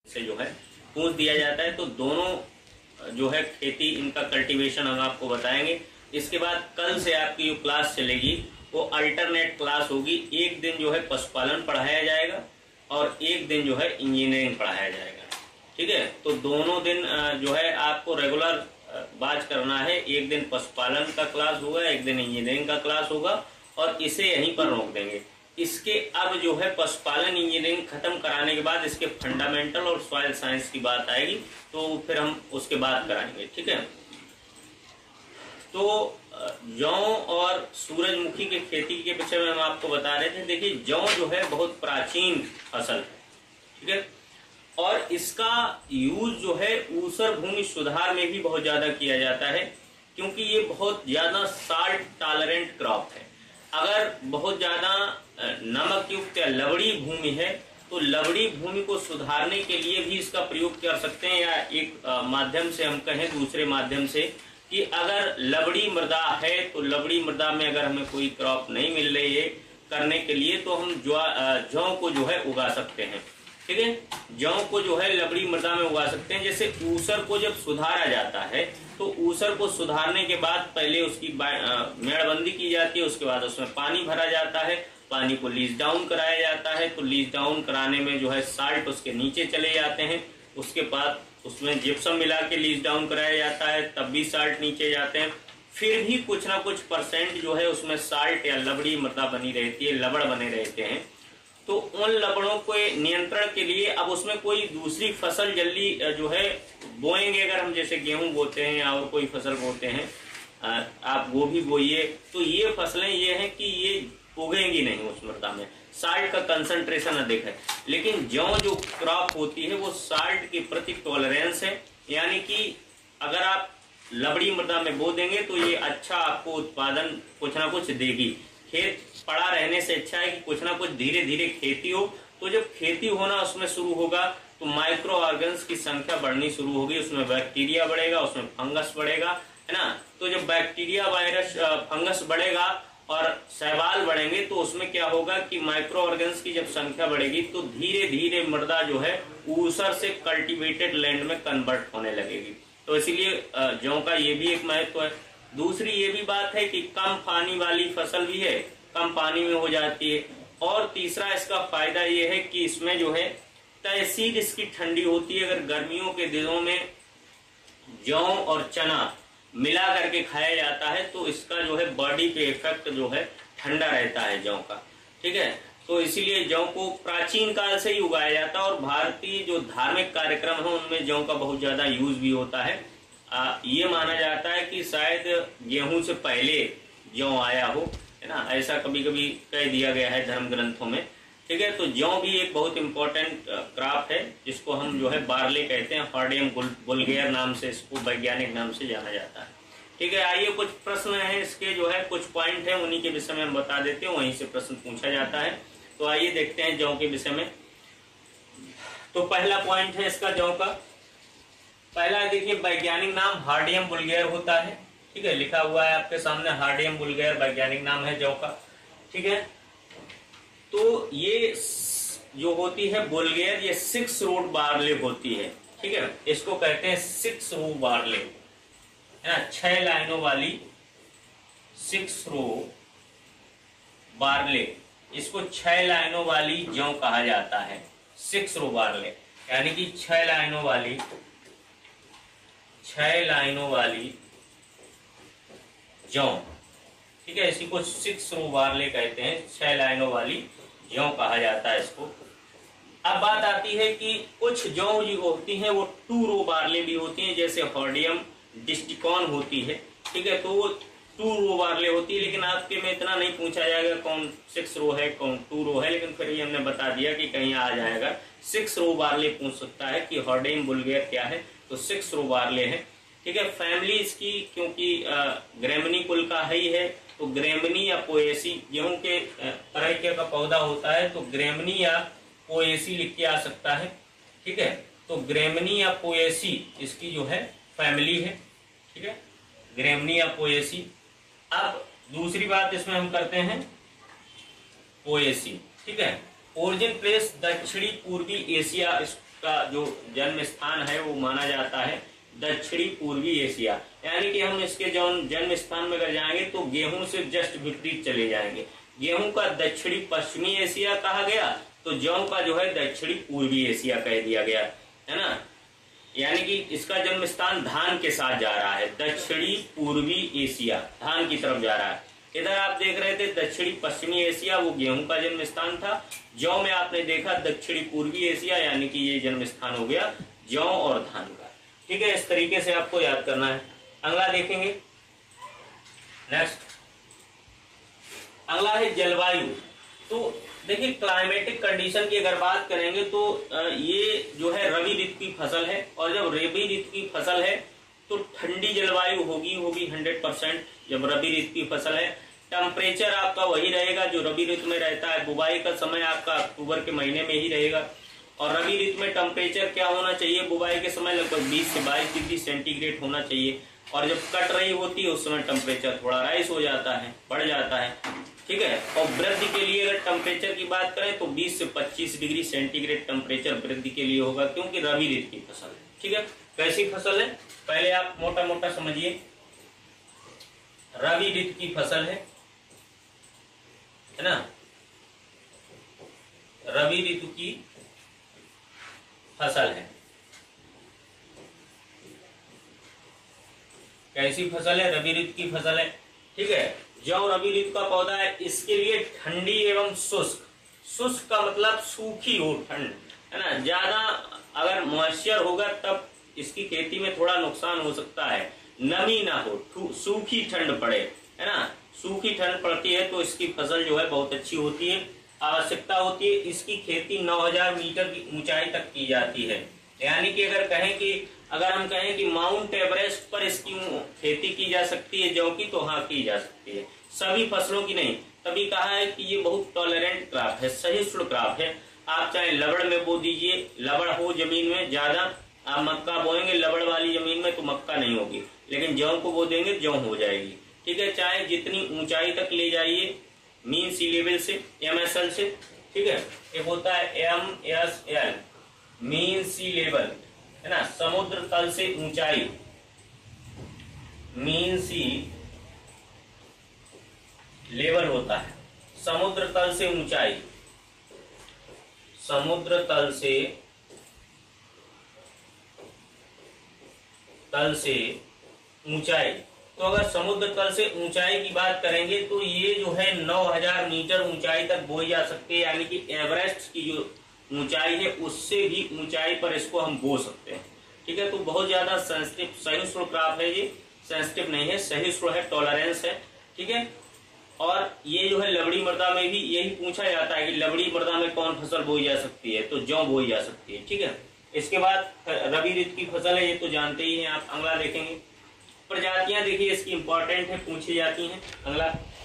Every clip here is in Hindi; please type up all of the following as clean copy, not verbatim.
से जो है पूछ दिया जाता है। तो दोनों जो है खेती इनका कल्टीवेशन हम आपको बताएंगे। इसके बाद कल से आपकी जो क्लास चलेगी वो अल्टरनेट क्लास होगी। एक दिन जो है पशुपालन पढ़ाया जाएगा और एक दिन जो है इंजीनियरिंग पढ़ाया जाएगा। ठीक है, तो दोनों दिन जो है आपको रेगुलर बात करना है। एक दिन पशुपालन का क्लास होगा, एक दिन इंजीनियरिंग का क्लास होगा और इसे यहीं पर रोक देंगे। इसके अब जो है पशुपालन इंजीनियरिंग खत्म कराने के बाद इसके फंडामेंटल और सॉइल साइंस की बात आएगी, तो फिर हम उसके बाद कराएंगे। ठीक है, तो जौ और सूरजमुखी की खेती के विषय में हम आपको बता रहे थे। देखिए, जौ जो है बहुत प्राचीन फसल है। ठीक है, और इसका यूज जो है ऊसर भूमि सुधार में भी बहुत ज्यादा किया जाता है, क्योंकि ये बहुत ज्यादा साल्ट टॉलरेंट क्रॉप है। अगर बहुत ज्यादा नमक युक्त या लवड़ी भूमि है तो लवड़ी भूमि को सुधारने के लिए भी इसका प्रयोग कर सकते हैं, या एक माध्यम से हम कहें, दूसरे माध्यम से कि अगर लवड़ी मृदा है तो लवड़ी मृदा में अगर हमें कोई क्रॉप नहीं मिल रही है करने के लिए तो हम जौ को जो है उगा सकते हैं। ठीक है, जौ को जो है लवड़ी मृदा में उगा सकते हैं। जैसे ऊसर को जब सुधारा जाता है तो ऊसर को सुधारने के बाद पहले उसकी मेड़बंदी की जाती है, उसके बाद उसमें पानी भरा जाता है, पानी को लीज डाउन कराया जाता है। तो लीज डाउन कराने में जो है साल्ट उसके नीचे चले जाते हैं, उसके बाद उसमें जिप्सम मिला के लीज डाउन कराया जाता है, तब भी साल्ट नीचे जाते हैं। फिर भी कुछ ना कुछ परसेंट जो है उसमें साल्ट या लवड़ी मृदा बनी रहती है, लवड़ बने रहते हैं। तो उन लवड़ों को नियंत्रण के लिए अब उसमें कोई दूसरी फसल जल्दी जो है बोएंगे, अगर हम जैसे गेहूं बोते हैं या और कोई फसल बोते हैं, आप गोभी बोइए, तो ये फसलें ये हैं कि ये उगेंगी नहीं उस मृदा में, साल्ट का कंसंट्रेशन अधिक है। लेकिन जौ जो क्रॉप होती है वो साल्ट के प्रति टॉलरेंस है, यानी कि अगर आप लवड़ी मृदा में बो देंगे तो ये अच्छा आपको उत्पादन कुछ ना कुछ देगी। खेत पड़ा रहने से अच्छा है कि कुछ ना कुछ धीरे धीरे खेती हो। तो जब खेती होना उसमें शुरू होगा तो माइक्रो ऑर्गन्स की संख्या बढ़नी शुरू होगी, उसमें बैक्टीरिया बढ़ेगा, उसमें फंगस बढ़ेगा, है ना। तो जब बैक्टीरिया, वायरस, फंगस बढ़ेगा और शैवाल बढ़ेंगे तो उसमें क्या होगा कि माइक्रो ऑर्गन्स की जब संख्या बढ़ेगी तो धीरे धीरे मृदा जो है ऊसर से कल्टीवेटेड लैंड में कन्वर्ट होने लगेगी। तो इसीलिए जौ का ये भी एक महत्व है। दूसरी ये भी बात है कि कम पानी वाली फसल भी है, कम पानी में हो जाती है। और तीसरा इसका फायदा ये है कि इसमें जो है तहसीर इसकी ठंडी होती है। अगर गर्मियों के दिनों में जौ और चना मिला करके खाया जाता है तो इसका जो है बॉडी पे इफेक्ट जो है ठंडा रहता है जौ का। ठीक है, तो इसीलिए जौ को प्राचीन काल से ही उगाया जाता है और भारतीय जो धार्मिक कार्यक्रम है उनमें जौ का बहुत ज्यादा यूज भी होता है। ये माना जाता है कि शायद गेहूं से पहले जौ आया हो, है ना, ऐसा कभी कभी कह दिया गया है धर्म ग्रंथों में। ठीक है, तो जौ भी एक बहुत इंपॉर्टेंट क्रॉप है जिसको हम जो है बार्ले कहते हैं, हॉर्डियम वुल्गेर नाम से इसको वैज्ञानिक नाम से जाना जाता है। ठीक है, आइए कुछ प्रश्न हैं इसके, जो है कुछ पॉइंट है उन्हीं के विषय में हम बता देते हैं, वहीं से प्रश्न पूछा जाता है। तो आइए देखते हैं जौ के विषय में। तो पहला पॉइंट है इसका जौ का, पहला देखिए वैज्ञानिक नाम हार्डियम वुल्गेर होता है। ठीक है, लिखा हुआ है आपके सामने, हार्डियम वुल्गेर वैज्ञानिक नाम है जौ का। ठीक है, तो ये जो होती है वुल्गेर, ये 6 रूट बार्ले होती है। ठीक है, इसको कहते हैं 6 रो बार्ले, है ना, 6 लाइनों वाली 6 रो बार्ले, इसको 6 लाइनों वाली जौ कहा जाता है। 6 रो बार्ले यानी कि 6 लाइनों वाली जौ। ठीक है, इसी को 6 रो बार्ले कहते हैं, 6 लाइनों वाली जौ कहा जाता है इसको। अब बात आती है कि कुछ जौ जो होती हैं वो 2 रो बार्ले भी होती हैं, जैसे हॉर्डियम डिस्टिकॉन होती है। ठीक है, तो वो 2 रो बार्ले होती है, लेकिन आपके में इतना नहीं पूछा जाएगा कौन 6 रो है कौन 2 रो है, लेकिन फिर भी हमने बता दिया कि कहीं आ जाएगा 6 रो बार्ले पूछ सकता है कि हॉर्डियम वुल्गेर क्या है, तो 6 रो बार्ले है। ठीक है, फैमिली इसकी क्योंकि ग्रेमनी कुल का ही है, तो ग्रेमनी या पोएसी गेहूं के तरह का पौधा होता है, तो ग्रेमनी या पोएसी लिख के आ सकता है। ठीक है, तो ग्रेमनी या पोएसी इसकी जो है फैमिली है। ठीक है, ग्रेमनी या पोएसी। अब दूसरी बात इसमें हम करते हैं पोएसी। ठीक है, ओरिजिन प्लेस दक्षिणी पूर्वी एशिया इसका जो जन्म स्थान है वो माना जाता है दक्षिणी पूर्वी एशिया। यानी कि हम इसके जन्म स्थान में अगर जाएंगे तो गेहूं से जस्ट विपरीत चले जाएंगे। गेहूं का दक्षिणी पश्चिमी एशिया कहा गया, तो जौ का जो है दक्षिणी पूर्वी एशिया कह दिया गया, है ना। यानी कि इसका जन्म स्थान धान के साथ जा रहा है, दक्षिणी पूर्वी एशिया धान की तरफ जा रहा है। इधर आप देख रहे थे दक्षिणी पश्चिमी एशिया, वो गेहूं का जन्म स्थान था। जौ में आपने देखा दक्षिणी पूर्वी एशिया, यानी कि ये जन्म स्थान हो गया जौ और धान का। ठीक है, इस तरीके से आपको याद करना है। अगला देखेंगे, नेक्स्ट अगला है जलवायु। तो देखिए क्लाइमेटिक कंडीशन की अगर बात करेंगे तो ये जो है रबी ऋतु की फसल है, और जब रबी ऋतु की फसल है तो ठंडी जलवायु होगी 100%। जब रबी ऋतु की फसल है टेम्परेचर आपका वही रहेगा जो रबी ऋतु में रहता है। बुवाई का समय आपका अक्टूबर के महीने में ही रहेगा, और रबी ऋतु में टेम्परेचर क्या होना चाहिए, बुवाई के समय लगभग 20 से 22 डिग्री सेंटीग्रेड होना चाहिए, और जब कट रही होती है उस समय टेम्परेचर थोड़ा राइज हो जाता है, बढ़ जाता है। ठीक है, और वृद्धि के लिए अगर टेम्परेचर की बात करें तो 20 से 25 डिग्री सेंटीग्रेड टेम्परेचर वृद्धि के लिए होगा, क्योंकि रबी ऋतु की फसल है। ठीक है, कैसी फसल है पहले आप मोटा मोटा समझिए। रबी ऋतु की फसल है ना, रबी ऋतु की फसल है। कैसी फसल है, रबी ऋतु की फसल है। ठीक है, जौ रबी ऋतु का पौधा है, इसके लिए ठंडी एवं शुष्क, शुष्क का मतलब सूखी हो ठंड, है ना। ज्यादा अगर मॉइस्चर होगा तब इसकी खेती में थोड़ा नुकसान हो सकता है, नमी ना हो, सूखी ठंड पड़े, है ना। सूखी ठंड पड़ती है तो इसकी फसल जो है बहुत अच्छी होती है। आवश्यकता होती है, इसकी खेती 9000 मीटर की ऊंचाई तक की जाती है। यानी कि अगर हम कहें कि माउंट एवरेस्ट पर इसकी खेती की जा सकती है जौ की, तो हाँ की जा सकती है, सभी फसलों की नहीं। तभी कहा है कि ये बहुत टॉलरेंट क्रॉप है, सहिष्णु क्रॉप है। आप चाहे लवड़ में बो दीजिए, लवड़ हो जमीन में ज्यादा, आप मक्का बोएंगे लवड़ वाली जमीन में तो मक्का नहीं होगी, लेकिन जौ को बो देंगे जौ हो जाएगी। ठीक है, चाहे जितनी ऊंचाई तक ले जाइए मीन सी लेवल से, MSL से। ठीक है, एक होता है MSL मीन सी लेवल, है ना, समुद्र तल से ऊंचाई, मीन सी लेवल होता है समुद्र तल से ऊंचाई, समुद्र तल से ऊंचाई। तो अगर समुद्र तल से ऊंचाई की बात करेंगे तो ये जो है 9000 मीटर ऊंचाई तक बोई जा सकती है। यानी कि एवरेस्ट की जो ऊंचाई है उससे भी ऊंचाई पर इसको हम बो सकते हैं। ठीक है, तो बहुत ज्यादा सेंसिटिव सहिष्णु क्रॉप है, ये सेंसिटिव नहीं है, सहिष्णु है, टॉलरेंस है। ठीक है, और ये जो है लवड़ी मृदा में भी यही पूछा जाता है कि लवड़ी मृदा में कौन फसल बोई जा सकती है, तो जौ बोई जा सकती है। ठीक है, इसके बाद रबी ऋतु की फसल है, ये तो जानते ही हैं आप। अगला देखेंगे, प्रजातियां देखिए इसकी इंपॉर्टेंट है, पूछी जाती हैं। अगला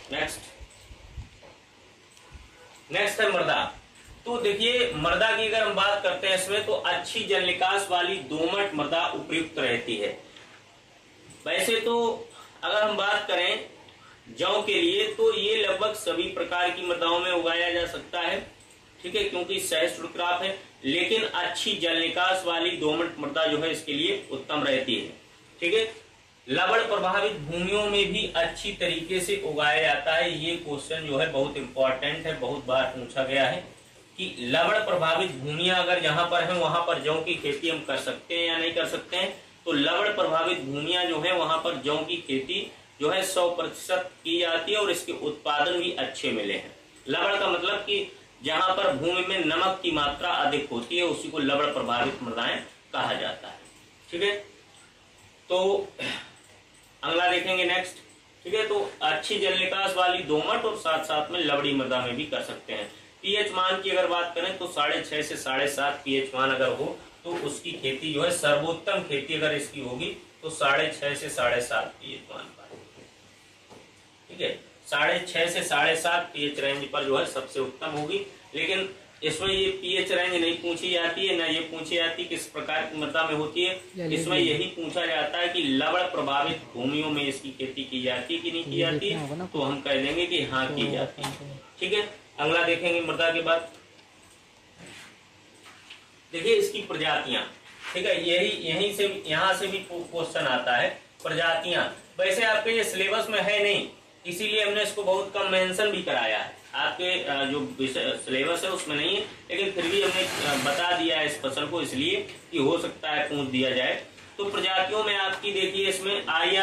नेक्स्ट है मृदा। तो देखिए मृदा की अगर हम बात करते हैं इसमें, तो अच्छी जल निकास वाली दोमट मृदा उपयुक्त रहती है। वैसे तो अगर हम बात करें जौ के लिए तो ये लगभग सभी प्रकार की मृदाओं में उगाया जा सकता है। ठीक है, क्योंकि सहिष्णु क्रॉप है, लेकिन अच्छी जल निकास वाली दोमट मृदा जो है इसके लिए उत्तम रहती है। ठीक है, लवण प्रभावित भूमियों में भी अच्छी तरीके से उगाया जाता है। ये क्वेश्चन जो है बहुत इंपॉर्टेंट है, बहुत बार पूछा गया है कि लवण प्रभावित भूमियां अगर जहां पर है वहां पर जौ की खेती हम कर सकते हैं या नहीं कर सकते हैं। तो लवण प्रभावित भूमियां जो है वहां पर जौ की खेती जो है 100% की जाती है और इसके उत्पादन भी अच्छे मिले हैं। लवण का मतलब कि जहां पर भूमि में नमक की मात्रा अधिक होती है उसी को लवण प्रभावित मृदाएं कहा जाता है। ठीक है, तो अगला देखेंगे नेक्स्ट। ठीक है, तो अच्छी जल निकास वाली दोमट और साथ साथ में लवड़ी मृदा में भी कर सकते हैं। पीएच मान की अगर बात करें तो 6.5 से 7.5 पीएच मान अगर हो तो उसकी खेती जो है सर्वोत्तम खेती अगर इसकी होगी तो 6.5 से 7.5 पीएच मान पर। ठीक है, 6.5 से 7.5 पीएच रेंज पर जो है सबसे उत्तम होगी। लेकिन इसमें ये पीएच रेंज नहीं पूछी जाती है, ना ये पूछी जाती किस प्रकार की मृदा में होती है। इसमें यही पूछा जाता है कि लवण प्रभावित भूमियों में इसकी खेती की जाती है कि नहीं की जाती, तो हम कह देंगे कि हाँ की जाती है। ठीक है, अगला देखेंगे मृदा के बाद। देखिए इसकी प्रजातियां, ठीक है, यहीं से यहाँ से भी क्वेश्चन आता है प्रजातियां। वैसे आपके ये सिलेबस में है नहीं, इसीलिए हमने इसको बहुत कम मेंशन भी कराया है। आपके जो सिलेबस है उसमें नहीं है, लेकिन फिर भी हमने बता दिया है इस फसल को, इसलिए कि हो सकता है पूछ दिया जाए। तो प्रजातियों में आपकी देखिए इसमें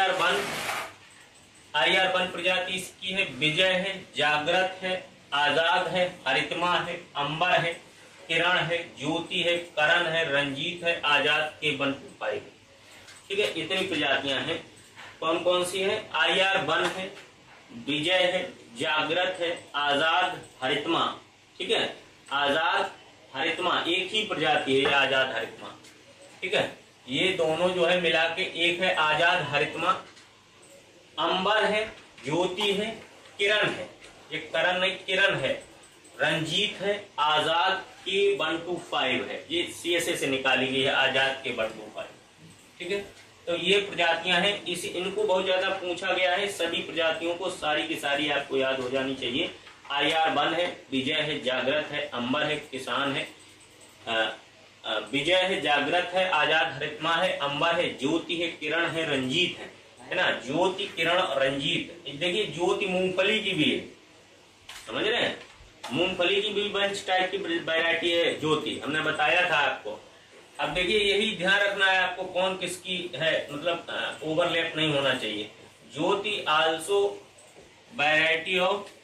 IR1 प्रजाति इसकी है, विजय है, जागृत है, आजाद है, हरितमा है, अंबर है, किरण है, ज्योति है, करण है, रंजीत है, आजाद के 125। ठीक है, इतनी प्रजातियां हैं। कौन कौन सी है? IR1 है, विजय है, जागृत है, आजाद, हरितमा। ठीक है, आजाद हरितमा एक ही प्रजाति है, आजाद हरितमा। ठीक है, ये दोनों जो है मिला के एक है आजाद हरितमा। अंबर है, ज्योति है, किरण है, ये करण नहीं किरण है, रंजीत है, आजाद के 125 है, ये CSA से निकाली गई है, आजाद के 125। ठीक है, तो ये प्रजातियां हैं, इनको बहुत ज्यादा पूछा गया है। सभी प्रजातियों को सारी की सारी आपको याद हो जानी चाहिए। IR1 है, विजय है, जागृत है, अंबर है, किसान है, विजय है, जागृत है, आजाद हरितमा है, अंबर है, ज्योति है, किरण है, रंजीत है ना, ज्योति, किरण, रंजीत। देखिए ज्योति मूंगफली की भी है, समझ रहे हैं, मूंगफली की भी बंच टाइप की वैरायटी है ज्योति, हमने बताया था आपको। अब देखिए यही ध्यान रखना है आपको कौन किसकी है, मतलब ओवरलैप नहीं होना चाहिए। Jyoti also variety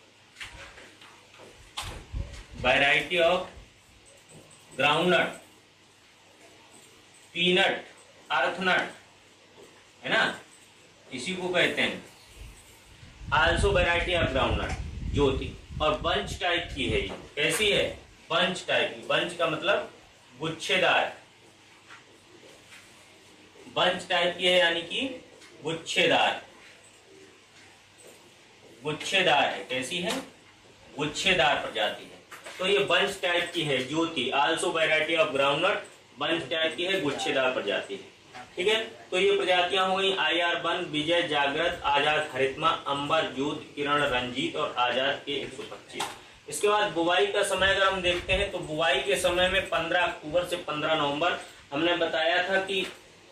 of groundnut, peanut, earthnut, है ना, इसी को कहते हैं also variety of groundnut Jyoti. और बंच टाइप की है, ये कैसी है? बंच टाइप की। बंच का मतलब गुच्छेदार, बंच टाइप की है यानी कि गुच्छेदार, गुच्छेदार है। कैसी है? गुच्छेदार प्रजाति है। तो ये बंच टाइप की है Jyoti, also variety of groundnut, bunch type की है, गुच्छेदार प्रजाति है। ठीक है, तो ये प्रजातियां हो गई IR1, विजय, जागृत, आजाद, हरितमा, अंबर, ज्योति, किरण, रंजीत और आजाद के 125। इसके बाद बुवाई का समय अगर हम देखते हैं तो बुवाई के समय में 15 अक्टूबर से 15 नवंबर, हमने बताया था कि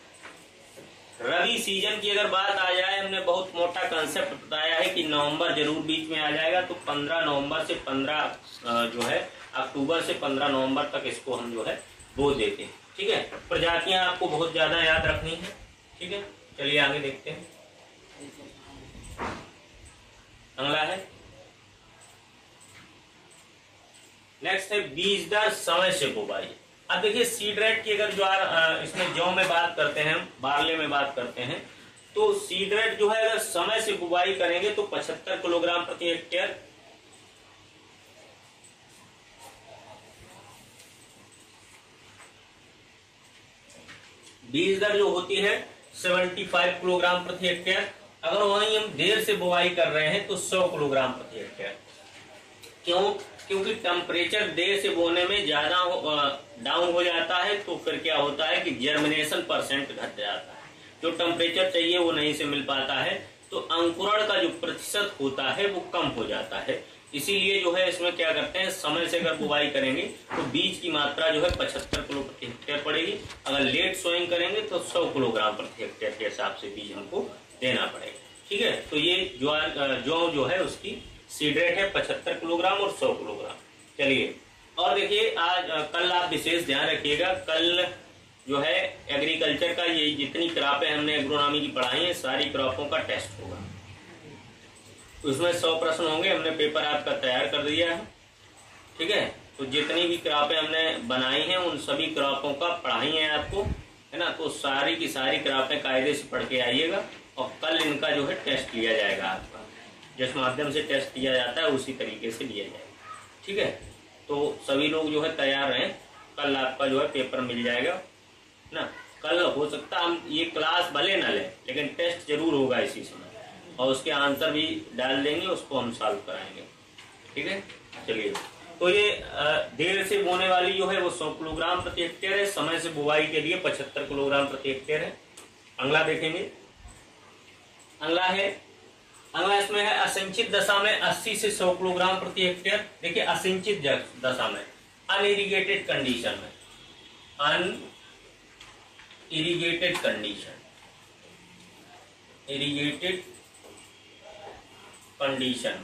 रबी सीजन की अगर बात आ जाए, हमने बहुत मोटा कंसेप्ट बताया है कि नवंबर जरूर बीच में आ जाएगा, तो 15 नवंबर से 15 जो है अक्टूबर से 15 नवंबर तक इसको हम जो है बो देते हैं। ठीक है, प्रजातियां आपको बहुत ज्यादा याद रखनी है। ठीक है, चलिए आगे देखते हैं। अगला है, नेक्स्ट है बीज दर, समय से बुवाई। अब देखिए सीड रेट की अगर इसमें जौ में बात करते हैं, बारले में बात करते हैं, तो सीड रेट जो है अगर समय से बुवाई करेंगे तो 75 किलोग्राम प्रति हेक्टेयर। बीज दर जो होती है 75 किलोग्राम प्रति हेक्टेयर। अगर वहीं हम देर से बुवाई कर रहे हैं तो 100 किलोग्राम प्रति हेक्टेयर। क्यों? क्योंकि टेम्परेचर देर से बोने में ज्यादा डाउन हो जाता है, तो फिर क्या होता है कि जर्मिनेशन परसेंट घट जाता है, जो टेम्परेचर चाहिए वो नहीं से मिल पाता है, तो अंकुरण का जो प्रतिशत होता है वो कम हो जाता है। इसीलिए जो है इसमें क्या करते हैं, समय से अगर बुवाई करेंगे तो बीज की मात्रा जो है 75 किलो प्रति हेक्टेयर पड़ेगी। अगर लेट सोइंग करेंगे तो 100 किलोग्राम प्रति हेक्टेयर के हिसाब से बीज हमको देना पड़ेगा। ठीक है, तो ये जौ जो है उसकी सीड रेट है 75 किलोग्राम और 100 किलोग्राम। चलिए, और देखिए कल आप विशेष ध्यान रखिएगा, कल जो है एग्रीकल्चर का ये जितनी क्रॉपें हमने एग्रोनॉमी की पढ़ाई है, सारी क्रॉपों का टेस्ट होगा। उसमें 100 प्रश्न होंगे, हमने पेपर आपका तैयार कर दिया है। ठीक है, तो जितनी भी क्रॉपें हमने बनाई हैं उन सभी क्रॉपों का पढ़ाई है आपको, है ना, तो सारी की सारी क्रॉपें कायदे से पढ़ के आइएगा, और कल इनका जो है टेस्ट लिया जाएगा आपका, जिस माध्यम से टेस्ट किया जाता है उसी तरीके से लिया जाएगा। ठीक है, तो सभी लोग जो है तैयार रहें, कल आपका जो है पेपर मिल जाएगा ना। कल हो सकता हम ये क्लास भले ना लें, लेकिन टेस्ट जरूर होगा इसी समय, और उसके आंसर भी डाल देंगे, उसको हम सॉल्व कराएंगे। ठीक है, चलिए, तो ये देर से बोने वाली जो है वो 100 किलोग्राम प्रति हेक्टेयर है, समय से बुवाई के लिए 75 किलोग्राम प्रति हेक्टेयर है। अगला देखेंगे, अगला इसमें है असिंचित दशा में 80 से 100 किलोग्राम प्रति हेक्टेयर। देखिए असिंचित दशा में, अनइरिगेटेड कंडीशन में, अनइरिगेटेड कंडीशन, इरिगेटेड कंडीशन,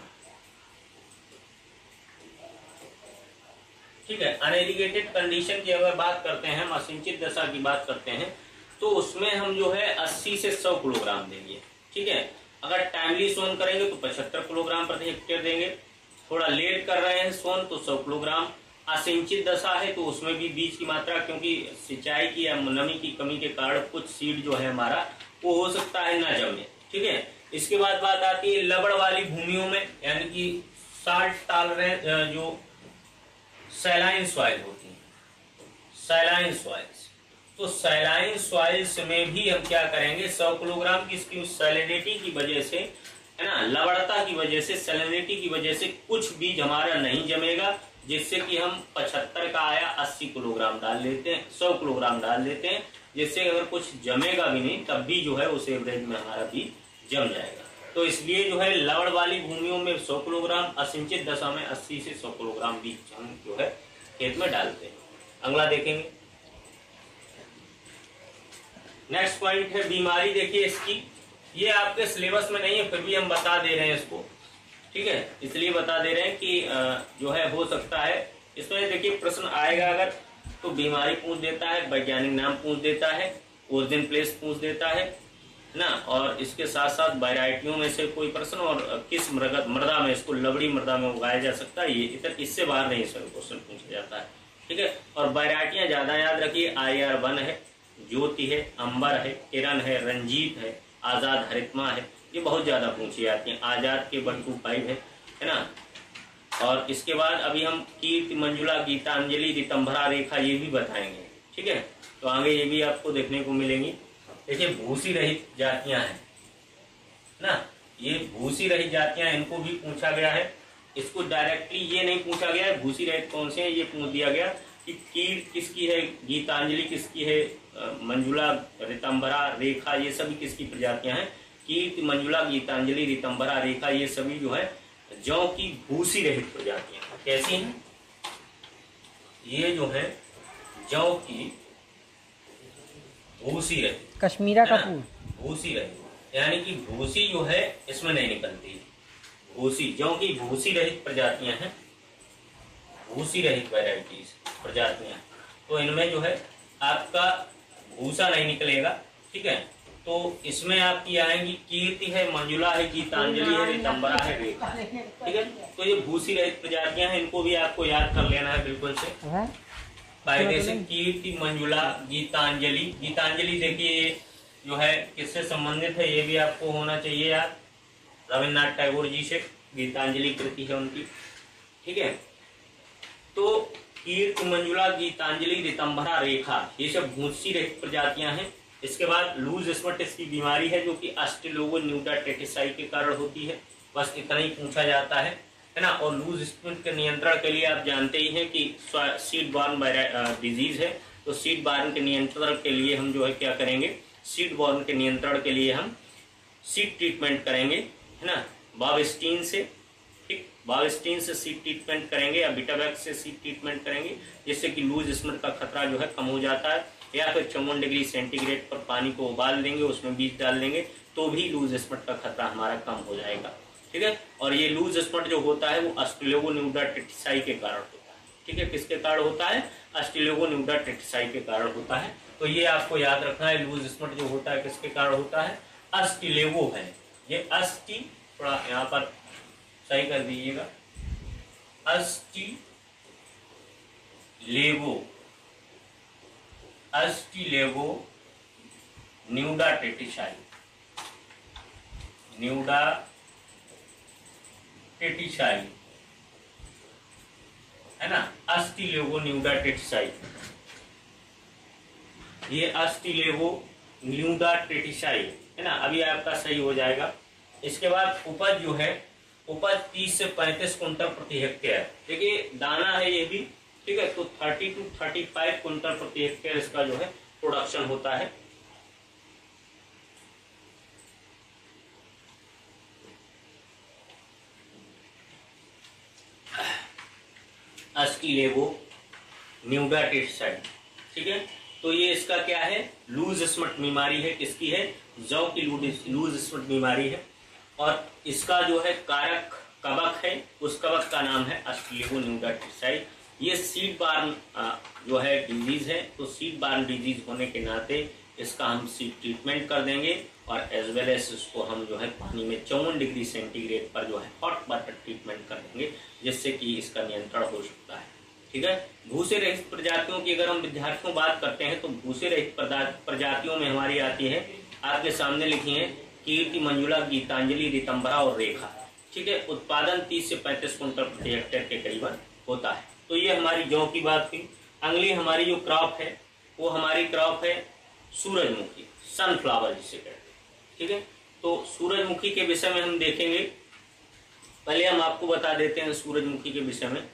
ठीक है। अनइरिगेटेड कंडीशन की अगर बात करते हैं, हम असिंचित दशा की बात करते हैं, तो उसमें हम जो है 80 से 100 किलोग्राम देंगे, ठीक है। अगर टाइमली सोन करेंगे तो 75 किलोग्राम प्रति हेक्टेयर देंगे। थोड़ा लेट कर रहे हैं सोन तो 100 किलोग्राम। असिंचित दशा है तो उसमें भी बीज की मात्रा, क्योंकि सिंचाई की या नमी की कमी के कारण कुछ सीड जो है हमारा वो हो सकता है ना जमे, ठीक है। इसके बाद बात आती है लवण वाली भूमियों में, यानी कि साल्ट टॉलरेंस, जो सैलाइन सॉइल होती है, सैलाइन सॉइल्स, तो सैलाइन सॉइल्स में भी हम क्या करेंगे, 100 किलोग्राम की इसकी सैलिनिटी की वजह से, है ना, लवणता की वजह से, सैलिनिटी की वजह से कुछ बीज हमारा नहीं जमेगा, जिससे कि हम 75 का आया 80 किलोग्राम डाल लेते हैं, 100 किलोग्राम डाल लेते हैं, जिससे अगर कुछ जमेगा भी नहीं तब भी जो है उस एवरेज में हमारा बीज जम जाएगा। तो इसलिए जो है लवण वाली भूमियों में 100 किलोग्राम, असिंचित दशा में 80 से 100 किलोग्राम बीज हम जो है खेत में डालते हैं। अगला देखेंगे, नेक्स्ट पॉइंट है बीमारी। देखिए इसकी, ये आपके सिलेबस में नहीं है फिर भी हम बता दे रहे हैं इसको, ठीक है, इसलिए बता दे रहे हैं कि जो है हो सकता है इसमें देखिए प्रश्न आएगा अगर, तो बीमारी पूछ देता है, वैज्ञानिक नाम पूछ देता है, ओरिजिन प्लेस पूछ देता है ना, और इसके साथ साथ वैरायटियों में से कोई प्रश्न, और किस मृदा में, इसको लवड़ी मृदा में उगाया जा सकता है, ये इधर इससे बाहर नहीं सर क्वेश्चन पूछा जाता है, ठीक है। और वैरायटियां ज्यादा याद रखिए, IR1 है, ज्योति है, अंबर है, किरण है, रंजीत है, आजाद हरितमा है, ये बहुत ज्यादा पूछी जाती है। आजाद के 125 है ना। और इसके बाद अभी हम कीर्ति, मंजुला, गीतांजलि, रितंभरा, रेखा ये भी बताएंगे, ठीक है। तो आगे ये भी आपको देखने को मिलेंगी। देखिए भूसी रहित जातियां हैं ना, ये भूसी रहित जातियां, इनको भी पूछा गया है। इसको डायरेक्टली ये नहीं पूछा गया है भूसी रहित कौन से हैं, ये पूछ दिया गया कि कीर्ति किसकी है, गीतांजलि किसकी है, मंजुला, रितंभरा, रेखा ये सभी किसकी प्रजातियां हैं। कीर्ति, मंजुला, गीतांजलि, रितंभरा, रेखा ये सभी जो है जौ की भूसी रहित प्रजातियां। कैसी हैं ये जो है जौ की भूसी रहित, कश्मीरा का फूल, भूसी रहित, यानी कि भूसी जो है इसमें नहीं निकलती। भूसी, जौ की भूसी रहित प्रजातियां हैं, भूसी रहित वैरायटीज प्रजातियां, तो इनमें जो है आपका भूसा नहीं निकलेगा, ठीक है। तो इसमें आपकी आएंगी कीर्ति है, मंजुला है, गीतांजलि है, रितंभरा है, रेखा, ठीक है। तो ये भूसी रहित प्रजातियां हैं, इनको भी आपको याद कर लेना है बिल्कुल से कायदे से। कीर्ति, मंजुला, गीतांजलि, गीतांजलि देखिए जो है किससे संबंधित है ये भी आपको होना चाहिए यार, रविन्द्रनाथ टैगोर जी से गीतांजलि कृति है उनकी, ठीक है। तो कीर्ति, मंजुला, गीतांजलि, रितंभरा, रेखा ये सब भूसी रहित प्रजातियां हैं। इसके बाद लूज स्पॉट इसकी बीमारी है जो कि ऑस्ट्रेलोगोन्यूटाटेटिसाई के कारण होती है, बस इतना ही पूछा जाता है ना। और लूज स्पॉट के नियंत्रण के लिए आप जानते ही हैं कि सीड बॉर्न डिजीज है, तो सीड बॉर्न के नियंत्रण के लिए हम जो है क्या करेंगे, सीड बॉर्न के नियंत्रण के लिए हम सीड ट्रीटमेंट करेंगे, है ना, बाविस्टीन से, ठीक, बाविस्टीन से सीड ट्रीटमेंट करेंगे या बीटावैक्स से सीड ट्रीटमेंट करेंगे, जिससे कि लूज स्पॉट का खतरा जो है कम हो जाता है। या फिर 54 डिग्री सेंटीग्रेड पर पानी को उबाल देंगे, उसमें बीज डाल देंगे, तो भी लूज स्पॉट का खतरा हमारा कम हो जाएगा, ठीक है। और ये लूज स्पॉट जो होता है वो ऑस्ट्रेलोगोन्यूटाटेटिसाई के कारण होता है, ठीक है। किसके कारण होता है, ऑस्ट्रेलोगोन्यूटाटेटिसाई के कारण होता है। तो ये आपको याद रखना है, लूज स्पॉट जो होता है किसके कारण होता है, अस्टिलेगो है, ये अस्टी, थोड़ा यहाँ पर सही कर दीजिएगा, अस्टिलेगो, अस्टिलेगो न्यूटाटेटिसाई, न्यूटाटेटिसाई है ना, अस्टिलेगो न्यूटाटेटिसाई, ये अस्टिलेगो न्यूटाटेटिसाई है ना। अभी आपका सही हो जाएगा। इसके बाद उपज जो है, उपज 30 से 35 कुंटल प्रति हेक्टेयर। देखिए दाना है ये भी, ठीक है, तो 30 to 35 कुंटल प्रति हेक्टेयर इसका जो है प्रोडक्शन होता है। अस्टिलेगो न्यूटाटेटिसाई, ठीक है। तो ये इसका क्या है, लूज स्मट बीमारी है। किसकी है, जौ की लूज स्मट बीमारी है। और इसका जो है कारक कवक है, उस कवक का नाम है ऑस्ट्रेलियोनिडाइटिस। ये सीड बार्न जो है डिजीज है। तो सीड बार्न डिजीज होने के नाते इसका हम सीड ट्रीटमेंट कर देंगे और एज वेल एज इसको हम जो है पानी में 54 डिग्री सेंटीग्रेड पर जो है हॉट वाटर ट्रीटमेंट कर देंगे, जिससे कि इसका नियंत्रण हो सकता है। ठीक है। भूसे रहित प्रजातियों की अगर हम विद्यार्थियों बात करते हैं तो भूसे रहित प्रजातियों में हमारी आती है, आपके सामने लिखी है, कीर्ति, मंजुला, गीतांजलि, रितंबरा और रेखा। ठीक है। उत्पादन 30 से 35 कुंटल प्रति हेक्टेयर के करीबन होता है। तो ये हमारी जौ की बात थी। अगली हमारी जो क्रॉप है वो हमारी क्रॉप है सूरजमुखी, सनफ्लावर जिसे कहते हैं। ठीक है। तो सूरजमुखी के विषय में हम देखेंगे। पहले हम आपको बता देते हैं सूरजमुखी के विषय में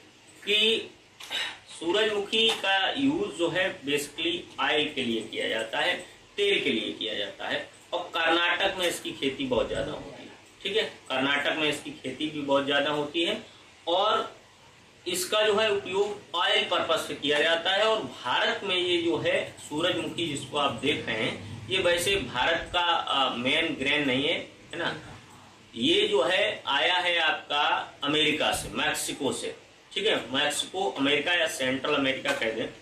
कि सूरजमुखी का यूज जो है बेसिकली ऑयल के लिए किया जाता है, तेल के लिए किया जाता है। और कर्नाटक में इसकी खेती बहुत ज्यादा होती है। ठीक है। कर्नाटक में इसकी खेती भी बहुत ज्यादा होती है और इसका जो है उपयोग ऑयल पर्पज से किया जाता है। और भारत में ये जो है सूरजमुखी जिसको आप देख रहे हैं, ये वैसे भारत का मेन ग्रेन नहीं है, है ना। ये जो है आया है आपका अमेरिका से, मैक्सिको से। ठीक है। मैक्सिको, अमेरिका या सेंट्रल अमेरिका कह दें,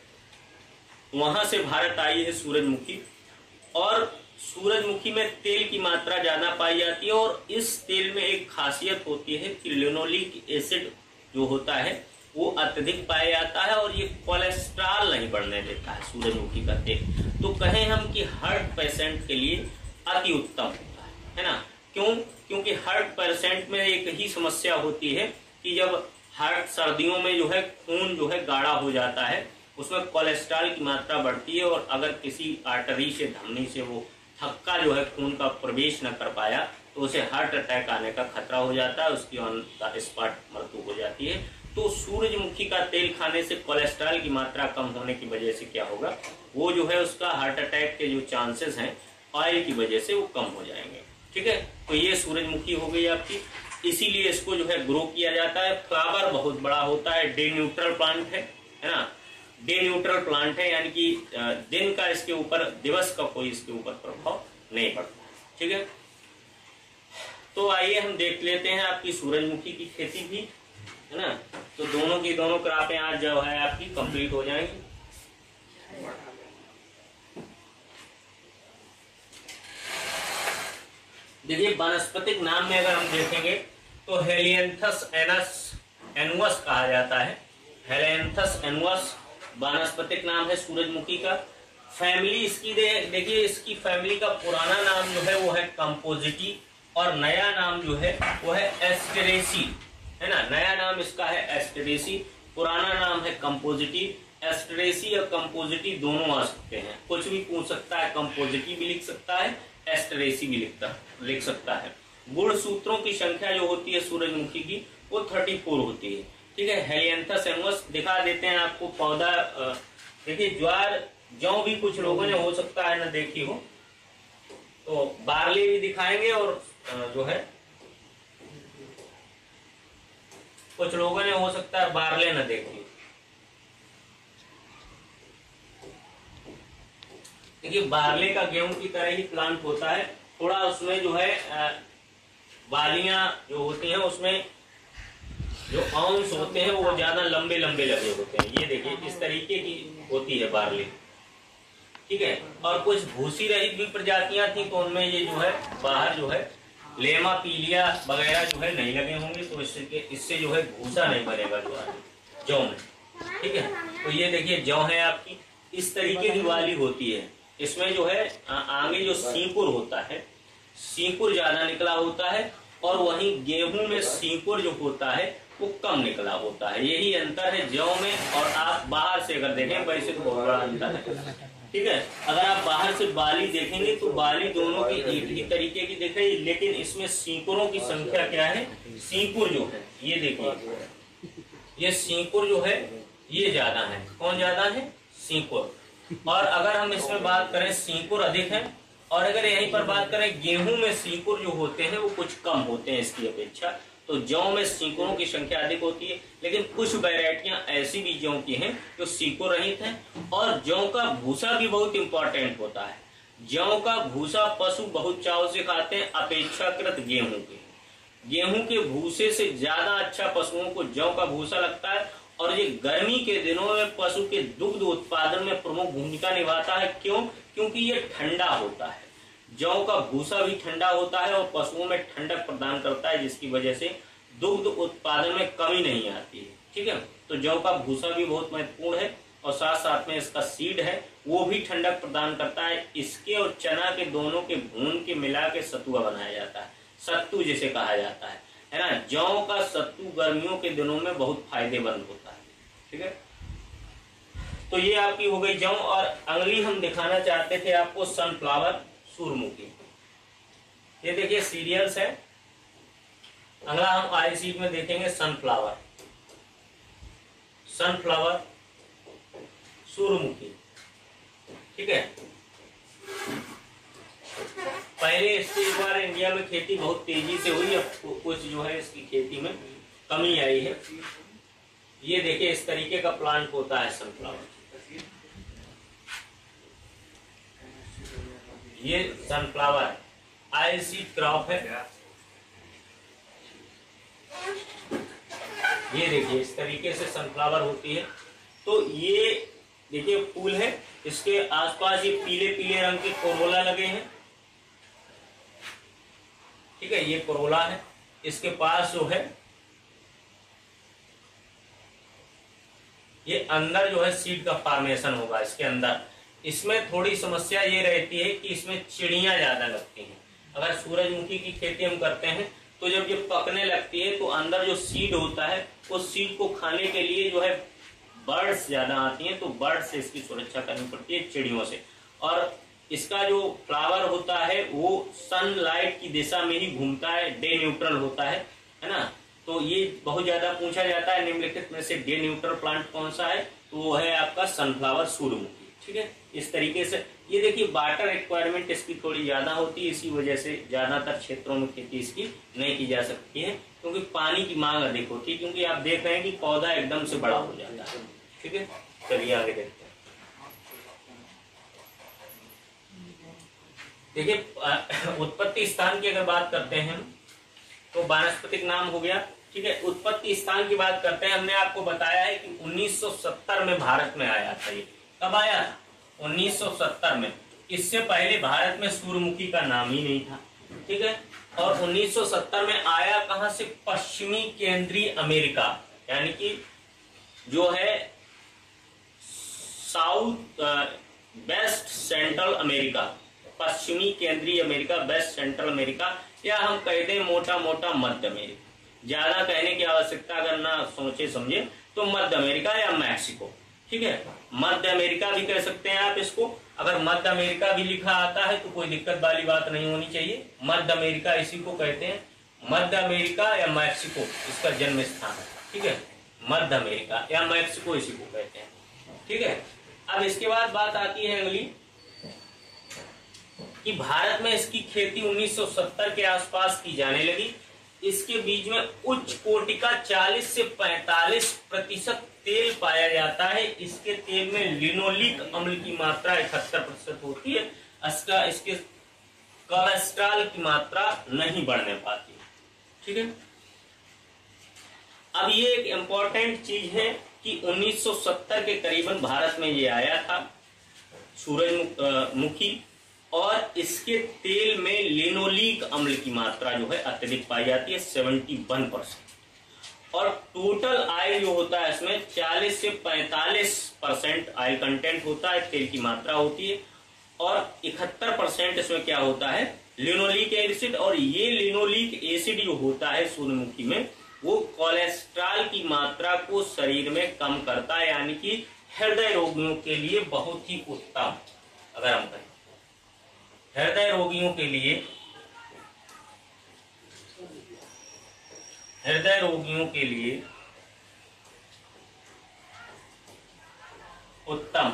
वहां से भारत आई है सूरजमुखी। और सूरजमुखी में तेल की मात्रा ज्यादा पाई जाती है और इस तेल में एक खासियत होती है कि लिनोलिक एसिड जो होता है वो अत्यधिक पाया जाता है और ये कोलेस्ट्रॉल नहीं बढ़ने देता है सूरजमुखी का तेल। तो कहें हम कि हार्ट पेशेंट के लिए अति उत्तम होता है ना। क्यों? क्योंकि हार्ट पेशेंट में एक ही समस्या होती है कि जब हार्ट सर्दियों में जो है खून जो है गाढ़ा हो जाता है, उसमें कोलेस्ट्रॉल की मात्रा बढ़ती है और अगर किसी आर्टरी से, धमनी से वो थक्का जो है खून का प्रवेश न कर पाया तो उसे हार्ट अटैक आने का खतरा हो जाता है, उसकी ऑन द स्पॉट मृत्यु हो जाती है। तो सूरजमुखी का तेल खाने से कोलेस्ट्रॉल की मात्रा कम होने की वजह से क्या होगा, वो जो है उसका हार्ट अटैक के जो चांसेस हैं ऑयल की वजह से वो कम हो जाएंगे। ठीक है। तो ये सूरजमुखी हो गई आपकी, इसीलिए इसको जो है ग्रो किया जाता है। फ्लावर बहुत बड़ा होता है, डे न्यूट्रल प्लांट है ना। डे न्यूट्रल प्लांट है, यानी कि दिन का इसके ऊपर, दिवस का कोई इसके ऊपर प्रभाव नहीं पड़ता। ठीक है। तो आइए हम देख लेते हैं आपकी सूरजमुखी की खेती भी, है ना। तो दोनों की दोनों क्रॉपें आज जो है आपकी कंप्लीट हो जाएंगी। देखिए वानस्पतिक नाम में अगर हम देखेंगे तो हेलियंथस एनुअस कहा जाता है। हेलियंथस एनुअस वानस्पतिक नाम है सूरजमुखी का। फैमिली इसकी देखिए, इसकी फैमिली का पुराना नाम जो है वो है कंपोजिटी और नया नाम जो है वो है एस्टेरेसी, है ना। नया नाम इसका है एस्टेरेसी, पुराना नाम है कंपोजिटी। एस्टेरेसी और कंपोजिटी दोनों आ सकते हैं, कुछ भी पूछ सकता है, कंपोजिटी भी लिख सकता है, एस्टेरेसी भी लिख सकता है। गुण सूत्रों की संख्या जो होती है सूरजमुखी की वो 34 होती है। ठीक है। हेलियंथस एनुअस दिखा देते हैं आपको पौधा। देखिए ज्वार, जौ भी कुछ लोगों ने हो सकता है ना देखी हो, तो बार्ली भी दिखाएंगे और जो है कुछ लोगों ने हो सकता है बार्ले न देखी। देखिए बार्ले का गेहूं की तरह ही प्लांट होता है, थोड़ा उसमें जो है बालियां जो होती हैं उसमें जो आउंस होते हैं वो ज्यादा लंबे लंबे लगे होते हैं। ये देखिए इस तरीके की होती है बार्ली। ठीक है। और कुछ भूसी रहित भी प्रजातियां थी तो उनमें ये जो है बाहर जो है लेमा पीलिया वगैरह जो है नहीं लगे होंगे, तो इससे जो है भूसा नहीं बनेगा जौ में। ठीक है। तो ये देखिए जौ है आपकी, इस तरीके की वाली होती है। इसमें जो है आगे जो सींकुर होता है, सींकुर ज्यादा निकला होता है और वहीं गेहूं में सींकुर जो होता है वो कम निकला होता है। यही अंतर है जौ में। और आप बाहर से अगर देखें, वैसे तो बहुत बड़ा अंतर है। ठीक है। अगर आप बाहर से बाली देखेंगे तो बाली दोनों की एक ही तरीके की दिख रही है, लेकिन इसमें सींकुरों की संख्या क्या है, सींकुर जो है ये देखिए, ये सींकुर जो है ये ज्यादा है। कौन ज्यादा है? सींकुर। और अगर हम इसमें बात करें सींकुर अधिक है, और अगर यहीं पर बात करें गेहूं में सींकुर जो होते हैं वो कुछ कम होते हैं इसकी अपेक्षा। तो जौ में सीकों की संख्या अधिक होती है, लेकिन कुछ वैरायटियां ऐसी भी जौ की हैं जो सीको रहित हैं। और जौ का भूसा भी बहुत इंपॉर्टेंट होता है। जौ का भूसा पशु बहुत चाव से खाते हैं अपेक्षाकृत गेहूं के। गेहूं के भूसे से ज्यादा अच्छा पशुओं को जौ का भूसा लगता है। और ये गर्मी के दिनों में पशु के दुग्ध उत्पादन में प्रमुख भूमिका निभाता है। क्यों? क्योंकि ये ठंडा होता है। जौ का भूसा भी ठंडा होता है और पशुओं में ठंडक प्रदान करता है, जिसकी वजह से दुग्ध उत्पादन में कमी नहीं आती है। ठीक है, तो जौ का भूसा भी बहुत महत्वपूर्ण है। और साथ साथ में इसका सीड है वो भी ठंडक प्रदान करता है। इसके और चना के दोनों के भून के मिला के सतुआ बनाया जाता है, सत्तू जिसे कहा जाता है ना। जौ का सत्तू गर्मियों के दिनों में बहुत फायदेमंद होता है। ठीक है, तो ये आपकी हो गई जौ। और अगली हम दिखाना चाहते थे आपको सनफ्लावर, सूरजमुखी। ये देखिए सीरियल्स है। अगला हम आई सीट में देखेंगे सनफ्लावर, सनफ्लावर, सूरजमुखी। ठीक है, पहले इसकी एक बार इंडिया में खेती बहुत तेजी से हुई, अब कुछ जो है इसकी खेती में कमी आई है। ये देखिए इस तरीके का प्लांट होता है सनफ्लावर। ये सनफ्लावर आई सीड क्रॉप है। ये देखिए इस तरीके से सनफ्लावर होती है। तो ये देखिए फूल है, इसके आसपास ये पीले पीले रंग के कोरोला लगे हैं। ठीक है, ये कोरोला है। इसके पास जो है ये अंदर जो है सीड का फॉर्मेशन होगा इसके अंदर। इसमें थोड़ी समस्या ये रहती है कि इसमें चिड़ियां ज्यादा लगती हैं। अगर सूरजमुखी की खेती हम करते हैं तो जब ये पकने लगती है तो अंदर जो सीड होता है उस सीड को खाने के लिए जो है बर्ड्स ज्यादा आती हैं, तो बर्ड से इसकी सुरक्षा करनी पड़ती है, चिड़ियों से। और इसका जो फ्लावर होता है वो सनलाइट की दिशा में ही घूमता है, डे न्यूट्रल होता है ना। तो ये बहुत ज्यादा पूछा जाता है निम्नलिखित में से डे न्यूट्रल प्लांट कौन सा है, तो वो है आपका सनफ्लावर, सूरजमुखी। ठीक है, इस तरीके से ये देखिए वाटर रिक्वायरमेंट इसकी थोड़ी ज्यादा होती है, इसी वजह से ज्यादातर क्षेत्रों में खेती इसकी नहीं की जा सकती है, क्योंकि पानी की मांग अधिक होती है। क्योंकि आप देख रहे हैं कि पौधा एकदम से बड़ा हो जाता है। ठीक है, चलिए आगे देखते हैं। देखिए उत्पत्ति स्थान की अगर बात करते हैं तो वानस्पतिक नाम हो गया। ठीक है, उत्पत्ति स्थान की बात करते हैं। हमने आपको बताया है कि 1970 में भारत में आया था। ये कब आया था? 1970 में। इससे पहले भारत में सूरजमुखी का नाम ही नहीं था। ठीक है, और 1970 में आया कहां से? पश्चिमी केंद्रीय अमेरिका, यानी कि जो है साउथ वेस्ट सेंट्रल अमेरिका, पश्चिमी केंद्रीय अमेरिका, वेस्ट सेंट्रल अमेरिका, या हम कह दें मोटा मोटा मध्य अमेरिका। ज्यादा कहने की आवश्यकता अगर ना सोचे समझे तो मध्य अमेरिका या मैक्सिको। ठीक है, मध्य अमेरिका भी कह सकते हैं आप इसको। अगर मध्य अमेरिका भी लिखा आता है तो कोई दिक्कत वाली बात नहीं होनी चाहिए। मध्य अमेरिका इसी को कहते हैं, मध्य अमेरिका या मैक्सिको इसका जन्म स्थान है। ठीक है, मध्य अमेरिका या मैक्सिको इसी को कहते हैं। ठीक है, अब इसके बाद बात आती है अगली कि भारत में इसकी खेती 1970 के आसपास की जाने लगी। इसके बीज में उच्च कोटि का 40 से 45% तेल पाया जाता है। इसके तेल में लिनोलिक अम्ल की मात्रा 71% होती है। इसके कोलेस्ट्रॉल की मात्रा नहीं बढ़ने पाती। ठीक है, अब ये एक इम्पोर्टेंट चीज है कि 1970 के करीबन भारत में ये आया था सूरजमुखी, और इसके तेल में लिनोलिक अम्ल की मात्रा जो है अत्यधिक पाई जाती है, 71%। और टोटल ऑयल जो होता है इसमें 40 से 45% ऑयल कंटेंट होता है, तेल की मात्रा होती है। और 71% इसमें क्या होता है? Linoleic acid. और ये लिनोलिक एसिड जो होता है सूरजमुखी में वो कोलेस्ट्रॉल की मात्रा को शरीर में कम करता है, यानी कि हृदय रोगियों के लिए बहुत ही उत्तम। अगर हम कहें हृदय रोगियों के लिए, हृदय रोगियों के लिए उत्तम।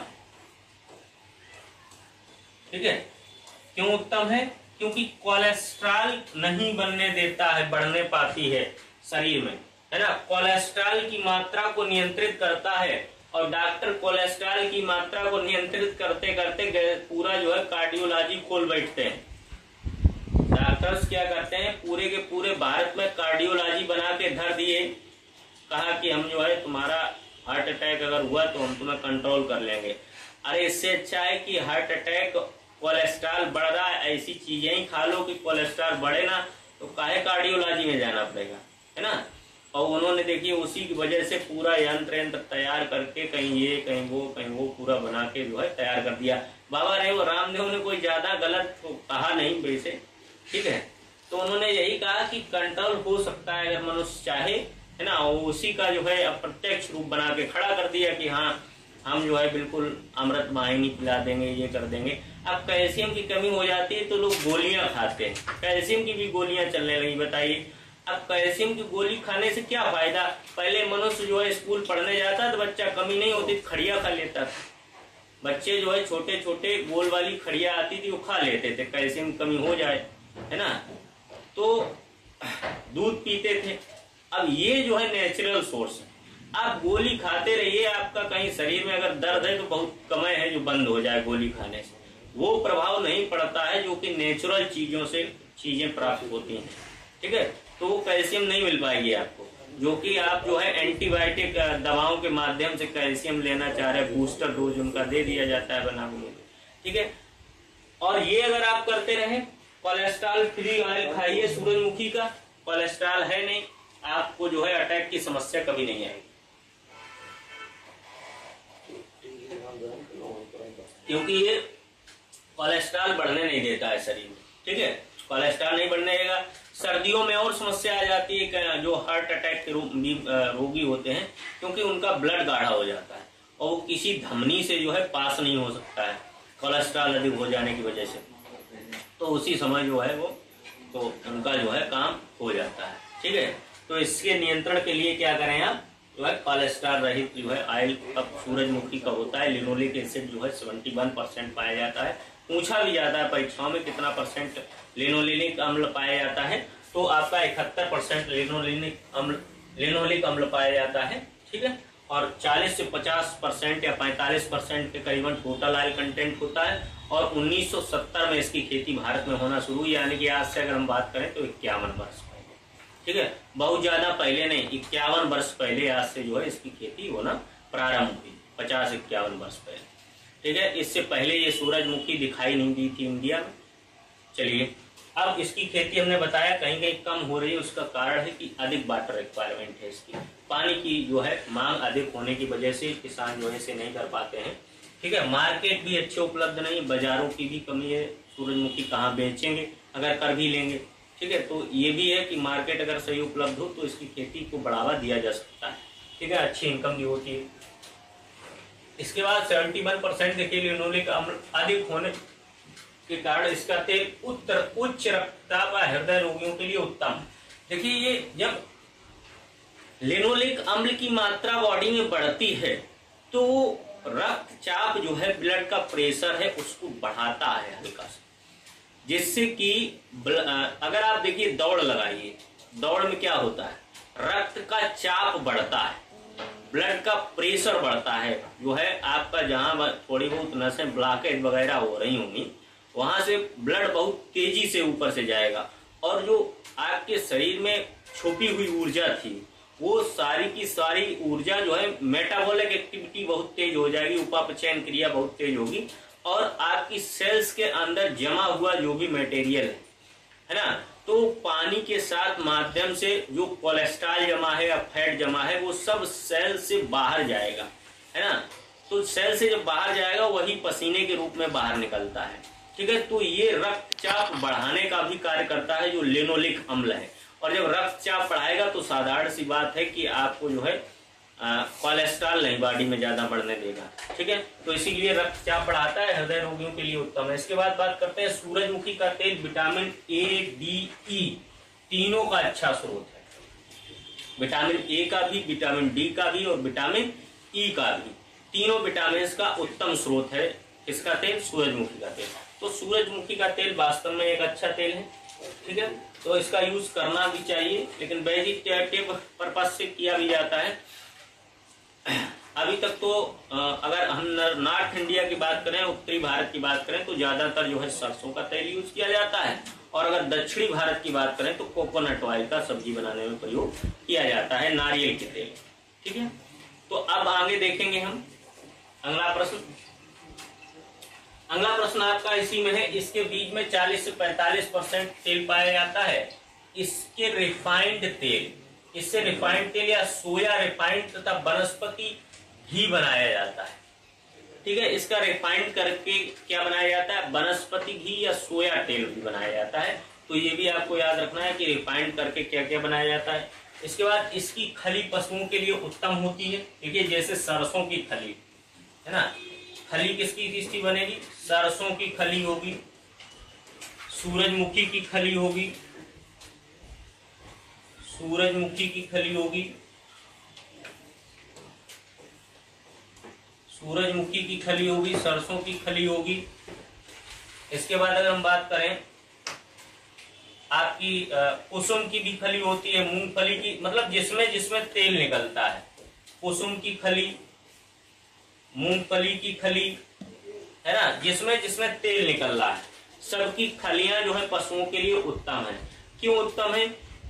ठीक है, क्यों उत्तम है? क्योंकि कोलेस्ट्रॉल नहीं बनने देता है, बढ़ने पाती है, शरीर में, है ना। कोलेस्ट्रॉल की मात्रा को नियंत्रित करता है और डॉक्टर कोलेस्ट्रॉल की मात्रा को नियंत्रित करते करते पूरा जो है कार्डियोलॉजी खोल बैठते हैं। डॉक्टर्स क्या करते हैं, पूरे के पूरे भारत में कार्डियोलॉजी बना के धर दिए, कहा कि हम जो है तुम्हारा हार्ट अटैक अगर हुआ तो हम तुम्हें कंट्रोल कर लेंगे। अरे इससे अच्छा है कि हार्ट अटैक, कोलेस्ट्रॉल बढ़ रहा है, ऐसी चीजें ही खा लो कि कोलेस्ट्रॉल बढ़े ना, तो काहे कार्डियोलॉजी में जाना पड़ेगा, है ना। और उन्होंने देखिए उसी की वजह से पूरा यंत्र तैयार करके कहीं ये कहीं वो पूरा बना के जो है तैयार कर दिया। बाबा रामदेव ने कोई ज्यादा गलत कहा नहीं वैसे, ठीक है। तो उन्होंने यही कहा कि कंट्रोल हो सकता है अगर मनुष्य चाहे, है ना। उसी का जो है अप्रत्यक्ष रूप बना के खड़ा कर दिया कि हाँ हम जो है बिल्कुल अमृत वाहिनी पिला देंगे, ये कर देंगे। अब कैल्शियम की कमी हो जाती है तो लोग गोलियां खाते हैं, कैल्शियम की भी गोलियां चलने लगी। बताइए अब कैल्शियम की गोली खाने से क्या फायदा। पहले मनुष्य जो है स्कूल पढ़ने जाता तो बच्चा कमी नहीं होती, खड़िया खा लेता था। बच्चे जो है छोटे छोटे गोल वाली खड़िया आती थी वो खा लेते थे, कैल्शियम की कमी हो जाए, है ना। तो दूध पीते थे। अब ये जो है नेचुरल सोर्स है। आप गोली खाते रहिए, आपका कहीं शरीर में अगर दर्द है तो बहुत कम है जो बंद हो जाए गोली खाने से, वो प्रभाव नहीं पड़ता है जो कि नेचुरल चीजों से चीजें प्राप्त होती हैं, ठीक है। तो वो कैल्शियम नहीं मिल पाएगी आपको, जो कि आप जो है एंटीबायोटिक दवाओं के माध्यम से कैल्शियम लेना चाह रहे हैं, बूस्टर डोज उनका दे दिया जाता है बना के, ठीक है। और ये अगर आप करते रहे, कोलेस्ट्रॉल फ्री ऑयल खाइए सूरजमुखी का, कोलेस्ट्रॉल है नहीं, आपको जो है अटैक की समस्या कभी नहीं आएगी, क्योंकि ये कोलेस्ट्रॉल बढ़ने नहीं देता है शरीर में, ठीक है। कोलेस्ट्रॉल नहीं बढ़ने देगा। सर्दियों में और समस्या आ जाती है, जो हार्ट अटैक के रोगी होते हैं, क्योंकि उनका ब्लड गाढ़ा हो जाता है और वो किसी धमनी से जो है पास नहीं हो सकता है कोलेस्ट्रॉल अधिक हो जाने की वजह से। तो उसी समय जो है वो तो उनका जो है काम हो जाता है, ठीक है। तो इसके नियंत्रण के लिए क्या करें आप, जो है कोलेस्ट्रॉल रहित जो है ऑयल अब सूरजमुखी का होता है। लिनोलिक एसिड जो है 71% पाया जाता है। पूछा भी जाता है परीक्षाओं में कितना परसेंट लिनोलिक अम्ल पाया जाता है, तो आपका 71% लिनोलिक अम्ल पाया जाता है, ठीक है। और 40 से 50% या 45% के करीबन टोटल ऑयल कंटेंट होता है। और 1970 में इसकी खेती भारत में होना शुरू हुई, यानी कि आज से अगर हम बात करें तो 51 वर्ष पहले, ठीक है। बहुत ज्यादा पहले नहीं, 51 वर्ष पहले आज से जो है इसकी खेती होना प्रारंभ हुई, 50-51 वर्ष पहले, ठीक है। इससे पहले ये सूरजमुखी दिखाई नहीं दी थी इंडिया में। चलिए अब इसकी खेती हमने बताया कहीं कहीं कम हो रही है, उसका कारण है कि अधिक वाटर रिक्वायरमेंट है इसकी, पानी की जो है मांग अधिक होने की वजह से किसान जो है इसे नहीं कर पाते हैं, ठीक है। मार्केट भी अच्छे उपलब्ध नहीं, बाजारों की भी कमी है, सूरजमुखी कहाँ बेचेंगे अगर कर भी लेंगे, ठीक है। तो ये भी है कि मार्केट अगर सही उपलब्ध हो तो इसकी खेती को बढ़ावा दिया जा सकता है, ठीक है, अच्छी इनकम भी होती है। इसके बाद 71% देखिए लिनोलिक अम्ल अधिक होने के कारण इसका तेल उच्च रक्तचाप व हृदय रोगियों के लिए उत्तम। देखिए ये जब लिनोलिक अम्ल की मात्रा बॉडी में बढ़ती है तो रक्तचाप जो है, ब्लड का प्रेशर है उसको बढ़ाता है हल्का सा, जिससे कि अगर आप देखिए दौड़ लगाइए, दौड़ में क्या होता है, रक्त का चाप बढ़ता है, ब्लड का प्रेशर बढ़ता है, जो है आपका जहां थोड़ी बहुत नसें ब्लॉकेज वगैरह हो रही होंगी वहां से ब्लड बहुत तेजी से ऊपर से जाएगा और जो आपके शरीर में छुपी हुई ऊर्जा थी वो सारी की सारी ऊर्जा जो है, मेटाबॉलिक एक्टिविटी बहुत तेज हो जाएगी, उपापचयन क्रिया बहुत तेज होगी और आपकी सेल्स के अंदर जमा हुआ जो भी मटेरियल है ना, तो पानी के साथ माध्यम से जो कोलेस्ट्रॉल जमा है या फैट जमा है वो सब सेल से बाहर जाएगा, है ना। तो सेल से जब बाहर जाएगा वही पसीने के रूप में बाहर निकलता है, ठीक है। तो ये रक्तचाप बढ़ाने का भी कार्य करता है जो लिनोलिक अम्ल है, और जब रक्तचाप बढ़ाएगा तो साधारण सी बात है कि आपको जो है कोलेस्ट्रॉल नहीं बॉडी में ज्यादा बढ़ने देगा, ठीक है। तो इसीलिए रक्तचाप बढ़ाता है, हृदय रोगियों के लिए उत्तम है। इसके बाद बात करते हैं सूरजमुखी का तेल विटामिन ए, डी, ई तीनों का अच्छा स्रोत है। विटामिन ए का भी, विटामिन डी का भी और विटामिन ई का भी, तीनों विटामिन का उत्तम स्रोत है इसका तेल, सूरजमुखी का तेल। तो सूरजमुखी का तेल वास्तव में एक अच्छा तेल है, ठीक है। तो इसका यूज करना भी चाहिए, लेकिन वेजिटेटिव पर्पज से किया भी जाता है। अभी तक तो अगर हम नॉर्थ इंडिया की बात करें, उत्तरी भारत की बात करें, तो ज्यादातर जो है सरसों का तेल यूज किया जाता है, और अगर दक्षिणी भारत की बात करें तो कोकोनट ऑयल का सब्जी बनाने में प्रयोग किया जाता है, नारियल के तेल। ठीक है, तो अब आगे देखेंगे हम अगला प्रश्न। अगला प्रश्न आपका इसी में है, इसके बीज में 40 से 45% तेल पाया जाता है। इसके रिफाइंड तेल, इससे रिफाइंड तेल या सोया रिफाइंड तथा वनस्पति घी बनाया जाता है। ठीक है, इसका रिफाइंड करके क्या बनाया जाता है, वनस्पति घी या सोया तेल भी बनाया जाता है। तो ये भी आपको याद रखना है कि रिफाइंड करके क्या क्या बनाया जाता है। इसके बाद इसकी खली पशुओं के लिए उत्तम होती है। देखिए जैसे सरसों की खली है ना, खली किसकी बनेगी, सरसों की खली होगी, सूरजमुखी की खली होगी, सूरजमुखी की खली होगी, सूरजमुखी की खली होगी, सरसों की खली होगी। इसके बाद अगर हम बात करें आपकी कुसुम की भी खली होती है, मूंगफली की, मतलब जिसमें जिसमें तेल निकलता है, कुसुम की खली, मूंगफली की खली, है ना, जिसमें जिसमें तेल निकल रहा है, सबकी खलियां जो है पशुओं के लिए उत्तम है। क्यों उत्तम है,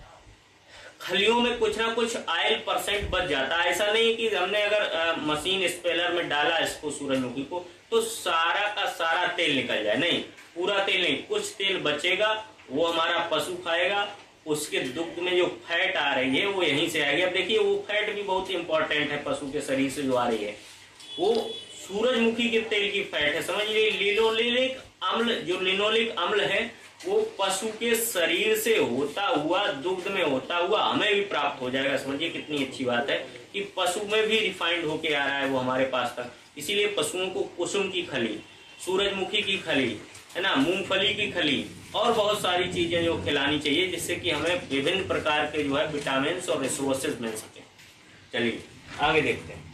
खलियों में कुछ ना कुछ ऑयल परसेंट बच जाता है। ऐसा नहीं कि हमने अगर मशीन स्पेलर में डाला इसको सूरजमुखी को तो सारा का सारा तेल निकल जाए, नहीं, पूरा तेल नहीं, कुछ तेल बचेगा, वो हमारा पशु खाएगा, उसके दुग्ध में जो फैट आ रही है वो यहीं से आएगी। अब देखिए वो फैट भी बहुत इंपॉर्टेंट है, पशु के शरीर से जो आ रही है वो सूरजमुखी के तेल की फैट है। समझ लीजिए लिनोलिक अम्ल, जो लिनोलिक अम्ल है वो पशु के शरीर से होता हुआ, दुग्ध में होता हुआ हमें भी प्राप्त हो जाएगा। समझिए कितनी अच्छी बात है कि पशु में भी रिफाइंड होके आ रहा है वो हमारे पास तक। इसीलिए पशुओं को कुसुम की खली, सूरजमुखी की खली, है ना, मूंगफली की खली और बहुत सारी चीजें जो खिलानी चाहिए, जिससे कि हमें विभिन्न प्रकार के जो है विटामिन और रिसोर्सेज मिल सके। चलिए आगे देखते हैं।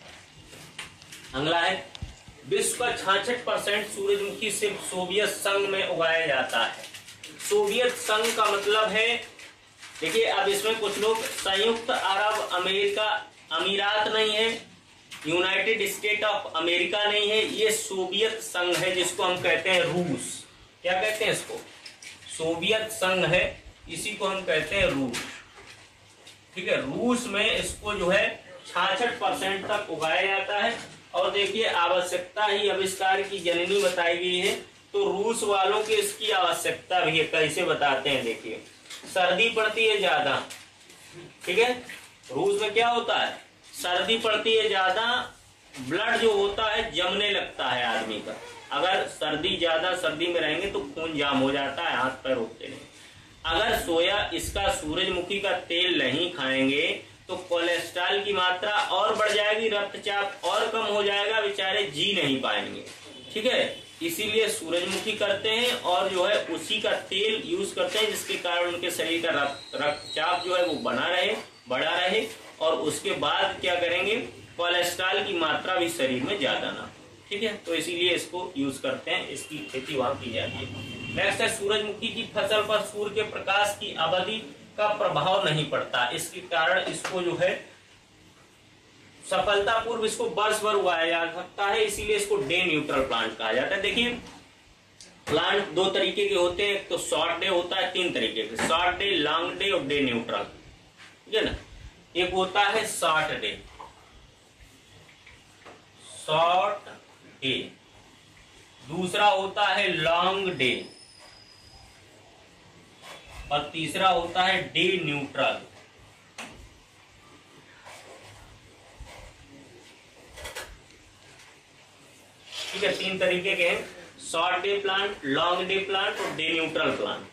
अगला है, विश्व का 66% सूरजमुखी सिर्फ सोवियत संघ में उगाया जाता है। सोवियत संघ का मतलब है, देखिए अब इसमें कुछ लोग संयुक्त अरब अमेरिका अमीरात नहीं है, यूनाइटेड स्टेट ऑफ अमेरिका नहीं है, ये सोवियत संघ है, जिसको हम कहते हैं रूस। क्या कहते हैं इसको, सोवियत संघ है, इसी को हम कहते हैं रूस। ठीक है, रूस में इसको जो है 66% तक उगाया जाता है। और देखिए आवश्यकता ही आविष्कार की जननी बताई गई है, तो रूस वालों के इसकी आवश्यकता भी है। कैसे बताते हैं, देखिए सर्दी पड़ती है ज्यादा, ठीक है, रूस में क्या होता है, सर्दी पड़ती है ज्यादा, ब्लड जो होता है जमने लगता है आदमी का। अगर सर्दी ज्यादा, सर्दी में रहेंगे तो खून जाम हो जाता है, हाथ पैर उठते नहीं। अगर सोया इसका सूरजमुखी का तेल नहीं खाएंगे तो कोलेस्ट्रॉल की मात्रा और बढ़ जाएगी, रक्तचाप और कम हो जाएगा, बेचारे जी नहीं पाएंगे। ठीक है, इसीलिए सूरजमुखी करते हैं और जो है उसी का तेल यूज करते हैं, जिसके कारण उनके शरीर का रक्तचाप जो है वो बना रहे, बढ़ा रहे, और उसके बाद क्या करेंगे, कोलेस्ट्रॉल की मात्रा भी शरीर में ज्यादा ना। ठीक है, तो इसीलिए इसको यूज करते हैं, इसकी खेती वहां की जाती है। नेक्स्ट है, सूरजमुखी की फसल पर सूर्य के प्रकाश की अवधि का प्रभाव नहीं पड़ता, इसके कारण इसको जो है सफलतापूर्व इसको वर्ष भर उगाया जा सकता है, इसीलिए इसको डे न्यूट्रल प्लांट कहा जाता है। देखिए प्लांट दो तरीके के होते हैं, एक तो शॉर्ट डे होता है, तीन तरीके के, शॉर्ट डे, लॉन्ग डे और डे न्यूट्रल। ठीक है ना, एक होता है शॉर्ट डे, शॉर्ट डे, दूसरा होता है लॉन्ग डे, और तीसरा होता है डे न्यूट्रल। ठीक है, तीन तरीके के हैं, short day plant, long day plant और डे न्यूट्रल प्लांट।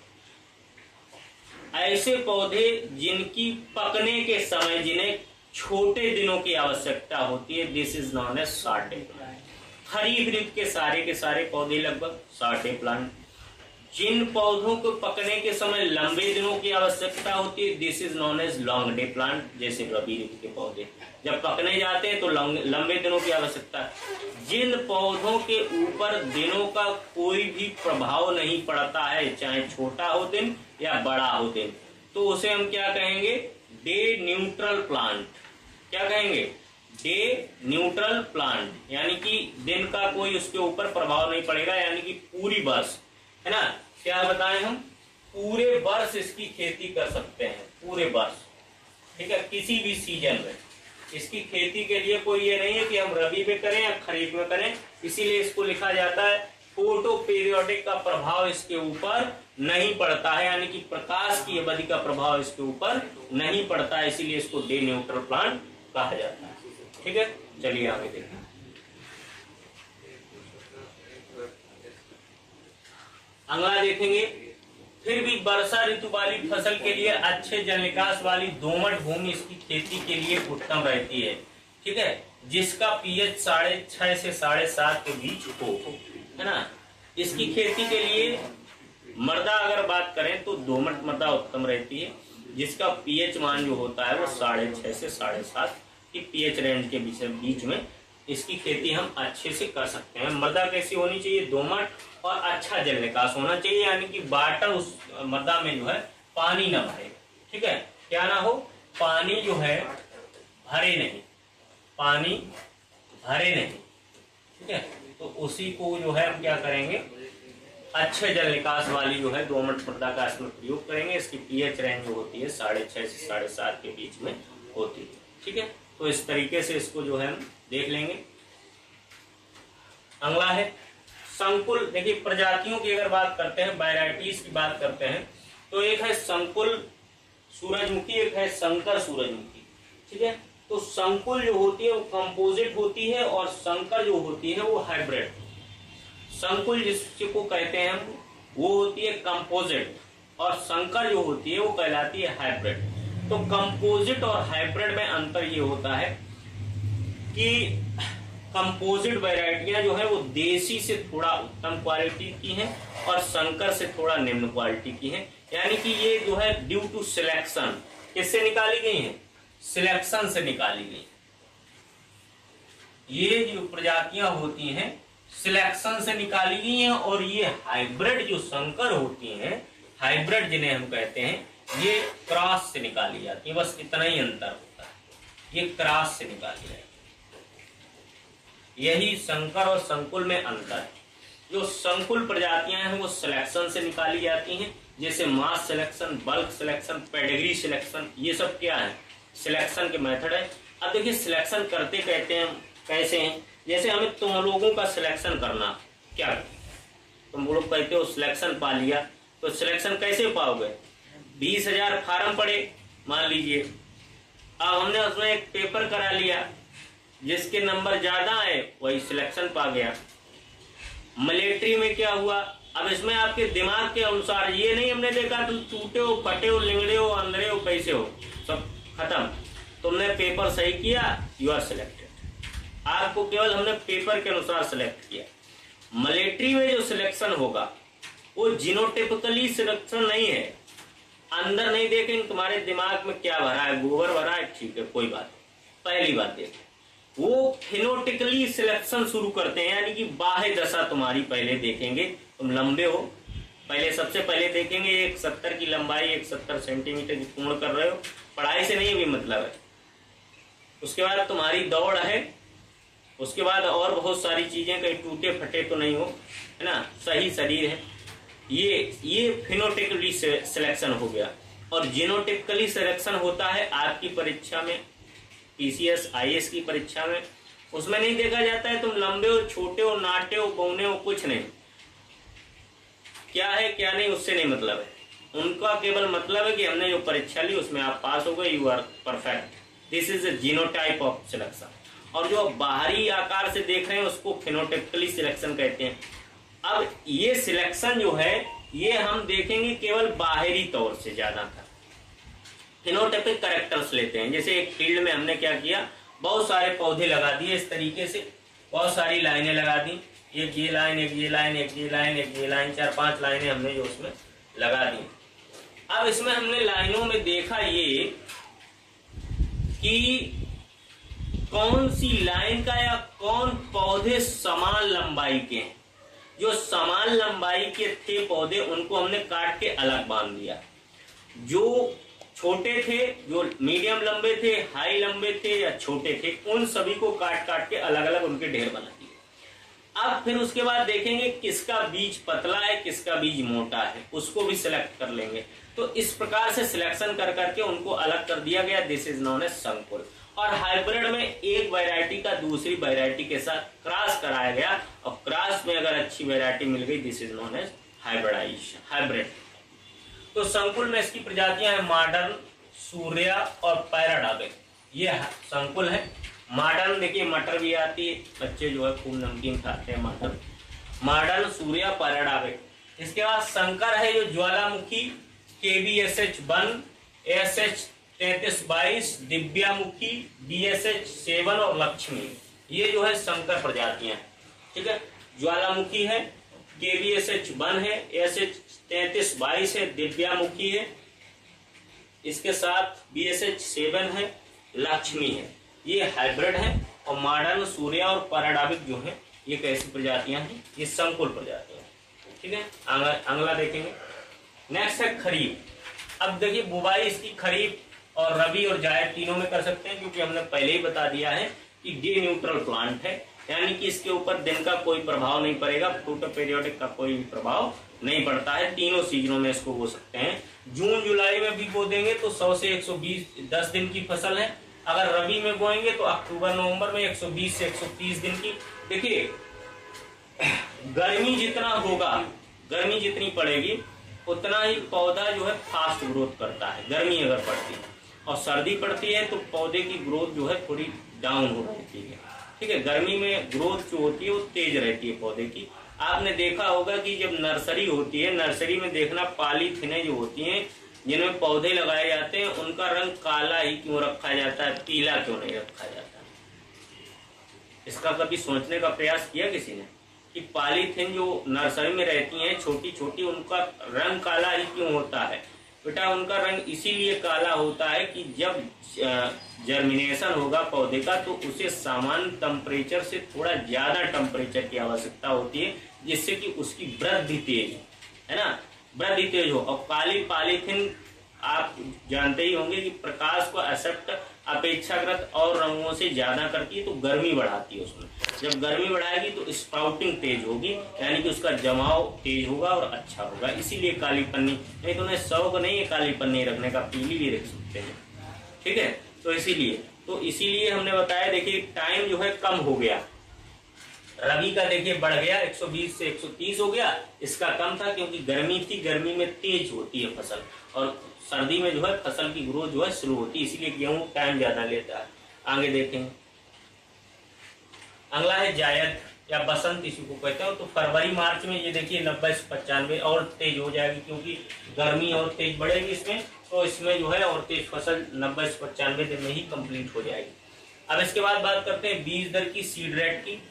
ऐसे पौधे जिनकी पकने के समय जिन्हें छोटे दिनों की आवश्यकता होती है, this is known as short day plant. Kharif ऋतु के सारे पौधे लगभग शॉर्ट डे प्लांट जिन पौधों को पकने के समय लंबे दिनों की आवश्यकता होती है, this is known as long day plant. जैसे रबी ऋतु के पौधे जब पकने जाते हैं तो लंबे दिनों की आवश्यकता है। जिन पौधों के ऊपर दिनों का कोई भी प्रभाव नहीं पड़ता है, चाहे छोटा हो दिन या बड़ा हो दिन, तो उसे हम क्या कहेंगे? Day neutral plant. क्या कहेंगे? डे न्यूट्रल प्लांट, यानी कि दिन का कोई उसके ऊपर प्रभाव नहीं पड़ेगा, यानी कि पूरी वर्ष, है ना, क्या बताएं हम, पूरे वर्ष इसकी खेती कर सकते हैं, पूरे वर्ष, ठीक है, किसी भी सीजन में इसकी खेती के लिए कोई ये नहीं है कि हम रबी में करें या खरीफ में करें। इसीलिए इसको लिखा जाता है फोटो पीरियोडिक का प्रभाव इसके ऊपर नहीं पड़ता है, यानी कि प्रकाश की अवधि का प्रभाव इसके ऊपर नहीं पड़ता है, इसीलिए इसको डे न्यूट्रल प्लांट कहा जाता है। ठीक है, चलिए आगे देखें। अगला देखेंगे, फिर भी वर्षा ऋतु वाली फसल के लिए अच्छे जल निकास वाली दोमट भूमि इसकी खेती के लिए उत्तम रहती है। ठीक है, जिसका पीएच 6.5 से 7.5 के बीच हो, है ना। इसकी खेती के लिए मृदा अगर बात करें तो दोमट मृदा उत्तम रहती है, जिसका पीएच मान जो होता है वो 6.5 से 7.5 की पीएच रेंज के बीच में इसकी खेती हम अच्छे से कर सकते हैं। मृदा कैसी होनी चाहिए? दोमट, और अच्छा जल निकास होना चाहिए, यानी कि वाटर उस मृदा में जो है पानी ना भरे। ठीक है, क्या ना हो, पानी जो है भरे नहीं, पानी भरे नहीं। ठीक है, तो उसी को जो है हम क्या करेंगे, अच्छे जल निकास वाली जो है दोमट मृदा का इसमें प्रयोग करेंगे। इसकी पीएच रेंज जो होती है 6.5 से 7.5 के बीच में होती है। ठीक है, तो इस तरीके से इसको जो है हम देख लेंगे। अगला है संकुल। देखिए, प्रजातियों की अगर बात करते हैं, वैरायटीज की बात करते हैं, तो एक है संकुल सूरजमुखी, एक है संकर सूरजमुखी। ठीक है, तो संकुल जो होती है वो कंपोजिट होती है, और संकर जो होती है वो हाइब्रिड। संकुल जिसको कहते हैं हम, वो होती है कंपोजिट, और संकर जो होती है वो कहलाती है हाइब्रिड। तो कंपोजिट और हाइब्रिड में अंतर ये होता है कि कंपोजिट वैरायटियां जो है वो देसी से थोड़ा उत्तम क्वालिटी की हैं, और संकर से थोड़ा निम्न क्वालिटी की हैं। यानी कि ये जो है ड्यू टू सिलेक्शन, किससे निकाली गई है? सिलेक्शन से निकाली गई। ये जो प्रजातियां होती हैं सिलेक्शन से निकाली गई हैं, और ये हाइब्रिड जो संकर होती हैं, हाइब्रिड जिन्हें हम कहते हैं, ये क्रॉस से निकाली जाती है। बस इतना ही अंतर होता है, ये क्रॉस से निकाली जाती है। यही संकर और संकुल में अंतर है। जो संकुल प्रजातियां हैं वो सिलेक्शन से निकाली जाती हैं, जैसे mass selection, bulk selection, pedigree selection, ये सब क्या है? सिलेक्शन के मेथड है। अब देखिए, सिलेक्शन करते कहते हैं कैसे हैं? जैसे हमें तुम लोगों का सिलेक्शन करना, क्या तुम लोग कहते हो सिलेक्शन पा लिया, तो सिलेक्शन कैसे पाओगे? 20,000 फार्म पड़े मान लीजिए, अब हमने उसमें एक पेपर करा लिया, जिसके नंबर ज्यादा आए वही सिलेक्शन पा गया। मिलिट्री में क्या हुआ? अब इसमें आपके दिमाग के अनुसार ये नहीं हमने देखा तुम टूटे हो, फटे हो, लिंगड़े हो, अंधरे हो, कैसे हो, सब खत्म। तुमने पेपर सही किया, यू आर सिलेक्टेड। आपको केवल हमने पेपर के अनुसार सिलेक्ट किया। मिलिट्री में जो सिलेक्शन होगा वो जीनोटिपिकली सिलेक्शन नहीं है। अंदर नहीं देखेंगे तुम्हारे दिमाग में क्या भरा है, गोबर भरा है, ठीक है, कोई बात नहीं। पहली बात देखें, वो फिनोटिकली सिलेक्शन शुरू करते हैं, यानी कि बाह्य दशा तुम्हारी पहले देखेंगे। तुम लंबे हो, पहले सबसे पहले देखेंगे 1,70 की लंबाई, 1,70 सेंटीमीटर की पूर्ण कर रहे हो, पढ़ाई से नहीं भी मतलब है। उसके बाद तुम्हारी दौड़ है, उसके बाद और बहुत सारी चीजें, कहीं टूटे फटे तो नहीं हो, है ना, सही शरीर है। ये फिनोटिकली सिलेक्शन हो गया। और जीनोटिपिकली सिलेक्शन होता है आपकी परीक्षा में, पीसीएस आईएएस की परीक्षा में। उसमें नहीं देखा जाता है तुम लंबे हो, छोटे हो, नाटे हो, बौने हो, कुछ नहीं, क्या है क्या नहीं उससे नहीं मतलब है। उनका केवल मतलब है कि हमने जो परीक्षा ली उसमें आप पास हो गए, you are perfect. This is a genotype of selection. और जो बाहरी आकार से देख रहे हैं उसको फिनोटिपिकली सिलेक्शन कहते हैं। अब ये सिलेक्शन जो है ये हम देखेंगे केवल बाहरी तौर से ज्यादा था। फिनोटाइपिक कैरेक्टर्स लेते हैं, जैसे एक फील्ड में हमने क्या किया, बहुत सारे पौधे लगा दिए इस तरीके से, बहुत सारी लाइनें लगा दी, एक ये लाइन, एक ये लाइन, एक ये लाइन, एक ये लाइन, 4-5 लाइनें हमने जो उसमें लगा दी। अब इसमें हमने लाइनों में देखा ये कि कौन सी लाइन का या कौन पौधे समान लंबाई के हैं। जो समान लंबाई के थे पौधे उनको हमने काट के अलग बांध दिया, जो छोटे थे, जो मीडियम लंबे थे, हाई लंबे थे या छोटे थे, उन सभी को काट काट के अलग अलग उनके ढेर बना दिए। अब फिर उसके बाद देखेंगे किसका बीज पतला है, किसका बीज मोटा है, उसको भी सिलेक्ट कर लेंगे। तो इस प्रकार से सिलेक्शन कर करके उनको अलग कर दिया गया। दिस इज नोन एज संकुल। और हाइब्रिड में एक वैरायटी का दूसरी वैरायटी के साथ क्रॉस कराया गया, और क्रॉस में अगर अच्छी वैरायटी मिल गई, this is known as hybridization, hybrid. तो संकुल में इसकी प्रजातियां हैं मॉडर्न, सूर्या और पैराडाबिक। ये संकुल है। मॉडर्न देखिए मटर भी आती है, बच्चे जो है खूब नमकीन खाते हैं मटर। मॉडर्न, सूर्या, पैराडाबिक। इसके बाद संकर है जो ज्वालामुखी, KBSH1, ASH3322, दिव्यामुखी, BSH7 और लक्ष्मी। ये जो है संकर प्रजातियां हैं। ठीक है, ज्वालामुखी है, KBSH1 है, ASH3322 है, दिव्यामुखी है, इसके साथ BSH7 है, लक्ष्मी है। ये हाइब्रिड है। और मॉडर्न, सूर्या और पैराडाबिक जो है ये कैसी प्रजातियां हैं, ये संकुल प्रजातियां। ठीक है, अगला देखेंगे। नेक्स्ट है खरीफ। अब देखिए बुवाई इसकी खरीफ और रबी और जायद तीनों में कर सकते हैं, क्योंकि हमने पहले ही बता दिया है कि डे न्यूट्रल प्लांट है, यानी कि इसके ऊपर दिन का कोई प्रभाव नहीं पड़ेगा, फोटो पीरियोडिक का कोई भी प्रभाव नहीं पड़ता है। तीनों सीजनों में इसको बो सकते हैं। जून जुलाई में भी बो देंगे तो 100 से 120 10 दिन की फसल है। अगर रबी में बोएंगे तो अक्टूबर नवंबर में 120 से 130 दिन की। देखिए गर्मी जितना होगा, गर्मी जितनी पड़ेगी उतना ही पौधा जो है फास्ट ग्रोथ करता है, गर्मी अगर पड़ती है। और सर्दी पड़ती है तो पौधे की ग्रोथ जो है थोड़ी डाउन हो जाती है। ठीक है, गर्मी में ग्रोथ जो होती है वो तेज रहती है पौधे की। आपने देखा होगा कि जब नर्सरी होती है, नर्सरी में देखना पॉलीथिनें जो होती हैं जिनमें पौधे लगाए जाते हैं, उनका रंग काला ही क्यों रखा जाता है, पीला क्यों नहीं रखा जाता? इसका कभी सोचने का प्रयास किया किसी ने कि पॉलीथिन जो नर्सरी में रहती हैं छोटी छोटी, उनका रंग काला ही क्यों होता है? बेटा उनका रंग इसीलिए काला होता है कि जब जर्मिनेशन होगा पौधे का तो उसे सामान्य टेम्परेचर से थोड़ा ज्यादा टेम्परेचर की आवश्यकता होती है, जिससे कि उसकी वृद्धि तेज है ना, वृद्धि तेज हो। और काली पॉलीथिन आप जानते ही होंगे कि प्रकाश को एक्सेप्ट अपेक्षाकृत और रंगों से ज्यादा करती है, तो गर्मी बढ़ाती है उसमें। जब गर्मी बढ़ाएगी तो स्प्राउटिंग तेज होगी, यानी कि उसका जमाव तेज होगा और अच्छा होगा। इसीलिए काली पन्नी, नहीं तो उन्हें शौक नहीं है काली पन्नी रखने का, पीली भी रख सकते हैं। ठीक है, तो इसीलिए हमने बताया। देखिए टाइम जो है कम हो गया, रबी का देखिए बढ़ गया 120 से 130 हो गया, इसका कम था क्योंकि गर्मी थी, गर्मी में तेज होती है फसल, और सर्दी में जो है फसल की ग्रोथ जो है स्लो होती है, इसीलिए गेहूं टाइम ज्यादा लेता है। आगे देखेंगे। अगला है जायद या बसंत, इसी को कहते हैं। तो फरवरी मार्च में ये देखिए 90 से 95 और तेज हो जाएगी, क्योंकि गर्मी और तेज बढ़ेगी इसमें, तो इसमें जो है और तेज फसल 90 से 95 दिन में ही कंप्लीट हो जाएगी। अब इसके बाद बात करते हैं बीज दर की, सीड रेट की।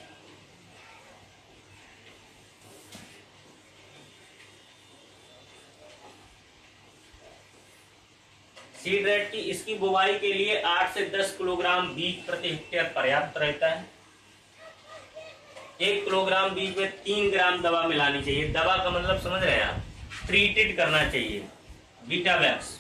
सीड रेट की, इसकी बुवाई के लिए 8 से 10 किलोग्राम बीज प्रति हेक्टेयर पर्याप्त रहता है। 1 किलोग्राम बीज में 3 ग्राम दवा मिलानी चाहिए। दवा का मतलब समझ रहे हैं आप, ट्रीटेड करना चाहिए। बीटावैक्स,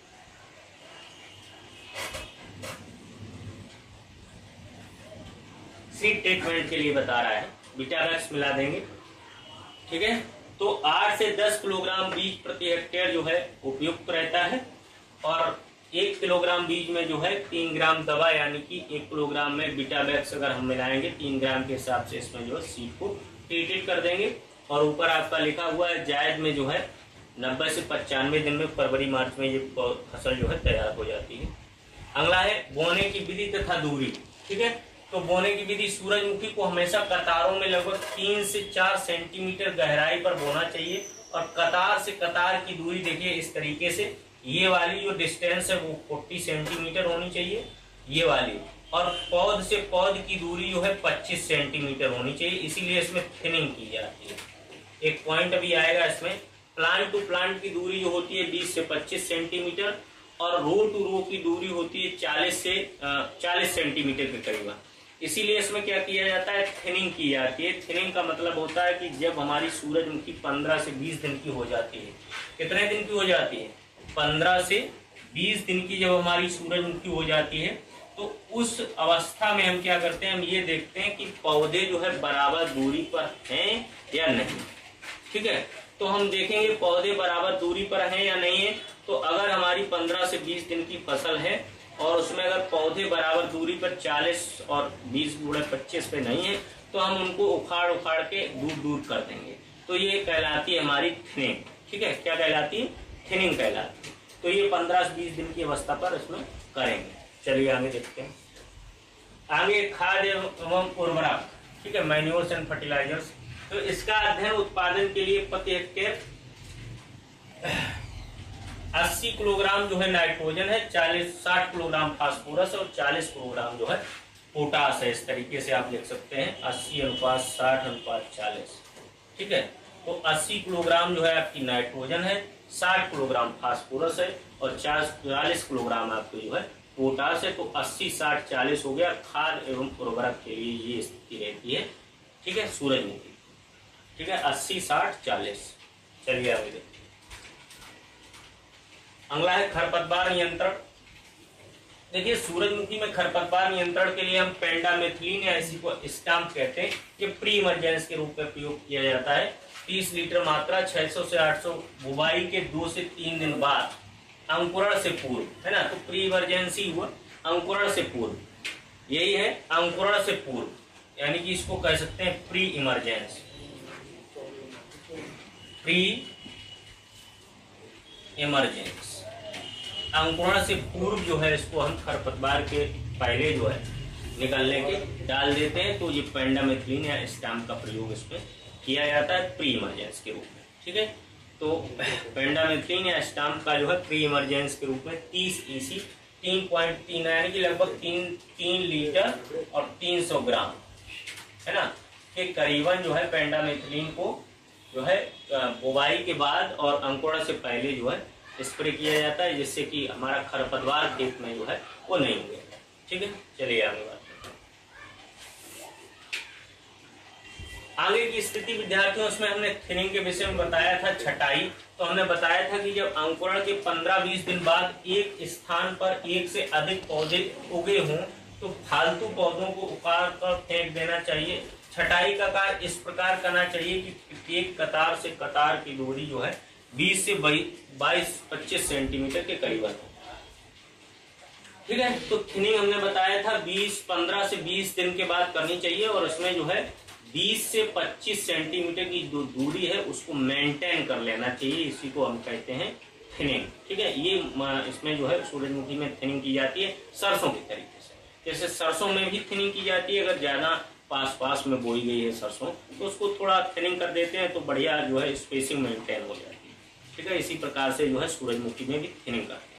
सीड ट्रीटमेंट के लिए बता रहा है, बीटावैक्स मिला देंगे। ठीक है, तो 8 से 10 किलोग्राम बीज प्रति हेक्टेयर जो है उपयुक्त रहता है। और 1 किलोग्राम बीज में जो है 3 ग्राम दवा, यानी कि 1 किलोग्राम में बीटावैक्स अगर हम मिलाएंगे 3 ग्राम के हिसाब से इसमें जो है सीड को ट्रीटेड कर देंगे। और ऊपर आपका लिखा हुआ है जायद में जो है 90 से 95 दिन में, फरवरी मार्च में ये फसल जो है तैयार हो जाती है। अगला है बोने की विधि तथा दूरी। ठीक है, तो बोने की विधि, सूरजमुखी को हमेशा कतारों में लगभग 3 से 4 सेंटीमीटर गहराई पर बोना चाहिए। और कतार से कतार की दूरी देखिए इस तरीके से, ये वाली जो डिस्टेंस है वो 40 सेंटीमीटर होनी चाहिए, ये वाली। और पौध से पौध की दूरी जो है 25 सेंटीमीटर होनी चाहिए, इसीलिए इसमें थिनिंग की जाती है। एक पॉइंट अभी आएगा इसमें। प्लांट टू प्लांट की दूरी जो होती है 20 से 25 सेंटीमीटर और रो टू रो की दूरी होती है 40 सेंटीमीटर के करीब। इसीलिए इसमें क्या किया जाता है, थिनिंग की जाती है। थिनिंग का मतलब होता है कि जब हमारी सूरजमुखी 15 से 20 दिन की हो जाती है, कितने दिन की हो जाती है, 15 से 20 दिन की जब हमारी सूरजमुखी हो जाती है, तो उस अवस्था में हम क्या करते हैं, हम ये देखते हैं कि पौधे जो है बराबर दूरी पर हैं या नहीं। ठीक है, तो हम देखेंगे पौधे बराबर दूरी पर हैं या नहीं है। तो अगर हमारी 15 से 20 दिन की फसल है और उसमें अगर पौधे बराबर दूरी पर 40 और 20 गुणे 25 पे नहीं है, तो हम उनको उखाड़ उखाड़ के दूर दूर कर देंगे। तो ये कहलाती है हमारी थिनिंग। ठीक है, क्या कहलाती है, थिनिंग कहलाती है। तो ये 15 से 20 दिन की अवस्था पर इसमें करेंगे। चलिए आगे देखते हैं। आगे खाद्य एवं उर्वरक, ठीक है, मैन्योर्स एंड फर्टिलाइजर्स। तो इसका अध्ययन उत्पादन के लिए प्रति हेक्टेयर 80 किलोग्राम जो है नाइट्रोजन है, 60 किलोग्राम फास्फोरस और 40 किलोग्राम जो है पोटास है। इस तरीके से आप लिख सकते हैं 80:60:40। ठीक है, तो 80 किलोग्राम जो है आपकी नाइट्रोजन है, 60 किलोग्राम फास्फोरस है और 40 किलोग्राम आपको जो है पोटास है। तो 80-60-40 हो गया। खाद एवं उर्वरक के लिए ये स्थिति रहती है। ठीक है, सूरजमुखी। ठीक है, 80-60-40। चलिए आगे देखते हैं। अगला है खरपतवार नियंत्रण। देखिए सूरजमुखी में खरपतवार नियंत्रण के लिए हम पेंडामेथिलीन या इसी को स्टाम्प कहते हैं, ये प्री इमरजेंस के रूप में प्रयोग किया जाता है। 30 लीटर मात्रा 600 से 800 बुवाई के 2 से 3 दिन बाद अंकुरण से पूर्व, है ना। तो प्री इमरजेंसी हुआ अंकुरण से पूर्व, यही है अंकुरण से पूर्व, यानी कि इसको कह सकते हैं प्री इमरजेंस। प्री इमरजेंस अंकुरण से पूर्व जो है इसको हम खरपतवार के पहले जो है निकलने के डाल देते हैं। तो ये पेंडामेथिलीन या स्टाम्प का प्रयोग इसमें किया जाता है प्री इमरजेंस के रूप में। ठीक है, तो पेंडामेथिलीन या स्टाम्प का जो है प्री इमरजेंस के रूप में 30 EC 3.3 यानी कि लगभग 3 लीटर और 300 ग्राम, है ना, के करीबन जो है पेंडामेथिलीन को जो है बुवाई के बाद और अंकुरण से पहले जो है स्प्रे किया जाता है, जिससे कि हमारा खरपतवार खेत में जो है वो नहीं उगेगा। ठीक है, चलिए आगे बात करते हैं। आगे की स्थिति विद्यार्थियों, उसमें हमने थिनिंग के विषय में बताया था छटाई। तो हमने बताया था कि जब अंकुरण के 15-20 दिन बाद एक स्थान पर एक से अधिक पौधे उगे हों तो फालतू पौधों को उखाड़ कर फेंक देना चाहिए। छटाई का कार्य इस प्रकार करना चाहिए कि प्रत्येक कतार से कतार की दूरी जो है 20 से 22-25 सेंटीमीटर के करीबन हो। ठीक है, तो थिनिंग हमने बताया था 15 से 20 दिन के बाद करनी चाहिए और इसमें जो है 20 से 25 सेंटीमीटर की जो दूरी है उसको मेंटेन कर लेना चाहिए। इसी को हम कहते हैं थिनिंग। ठीक है, ये इसमें जो है सूरजमुखी में थिनिंग की जाती है सरसों के तरीके से। जैसे सरसों में भी थिनिंग की जाती है, अगर ज्यादा पास में बोई गई है सरसों तो उसको थोड़ा थिनिंग कर देते हैं तो बढ़िया जो है स्पेसिंग मेंटेन हो जाती है। ठीक है, इसी प्रकार से जो है सूरजमुखी में भी थिनिंग करते हैं।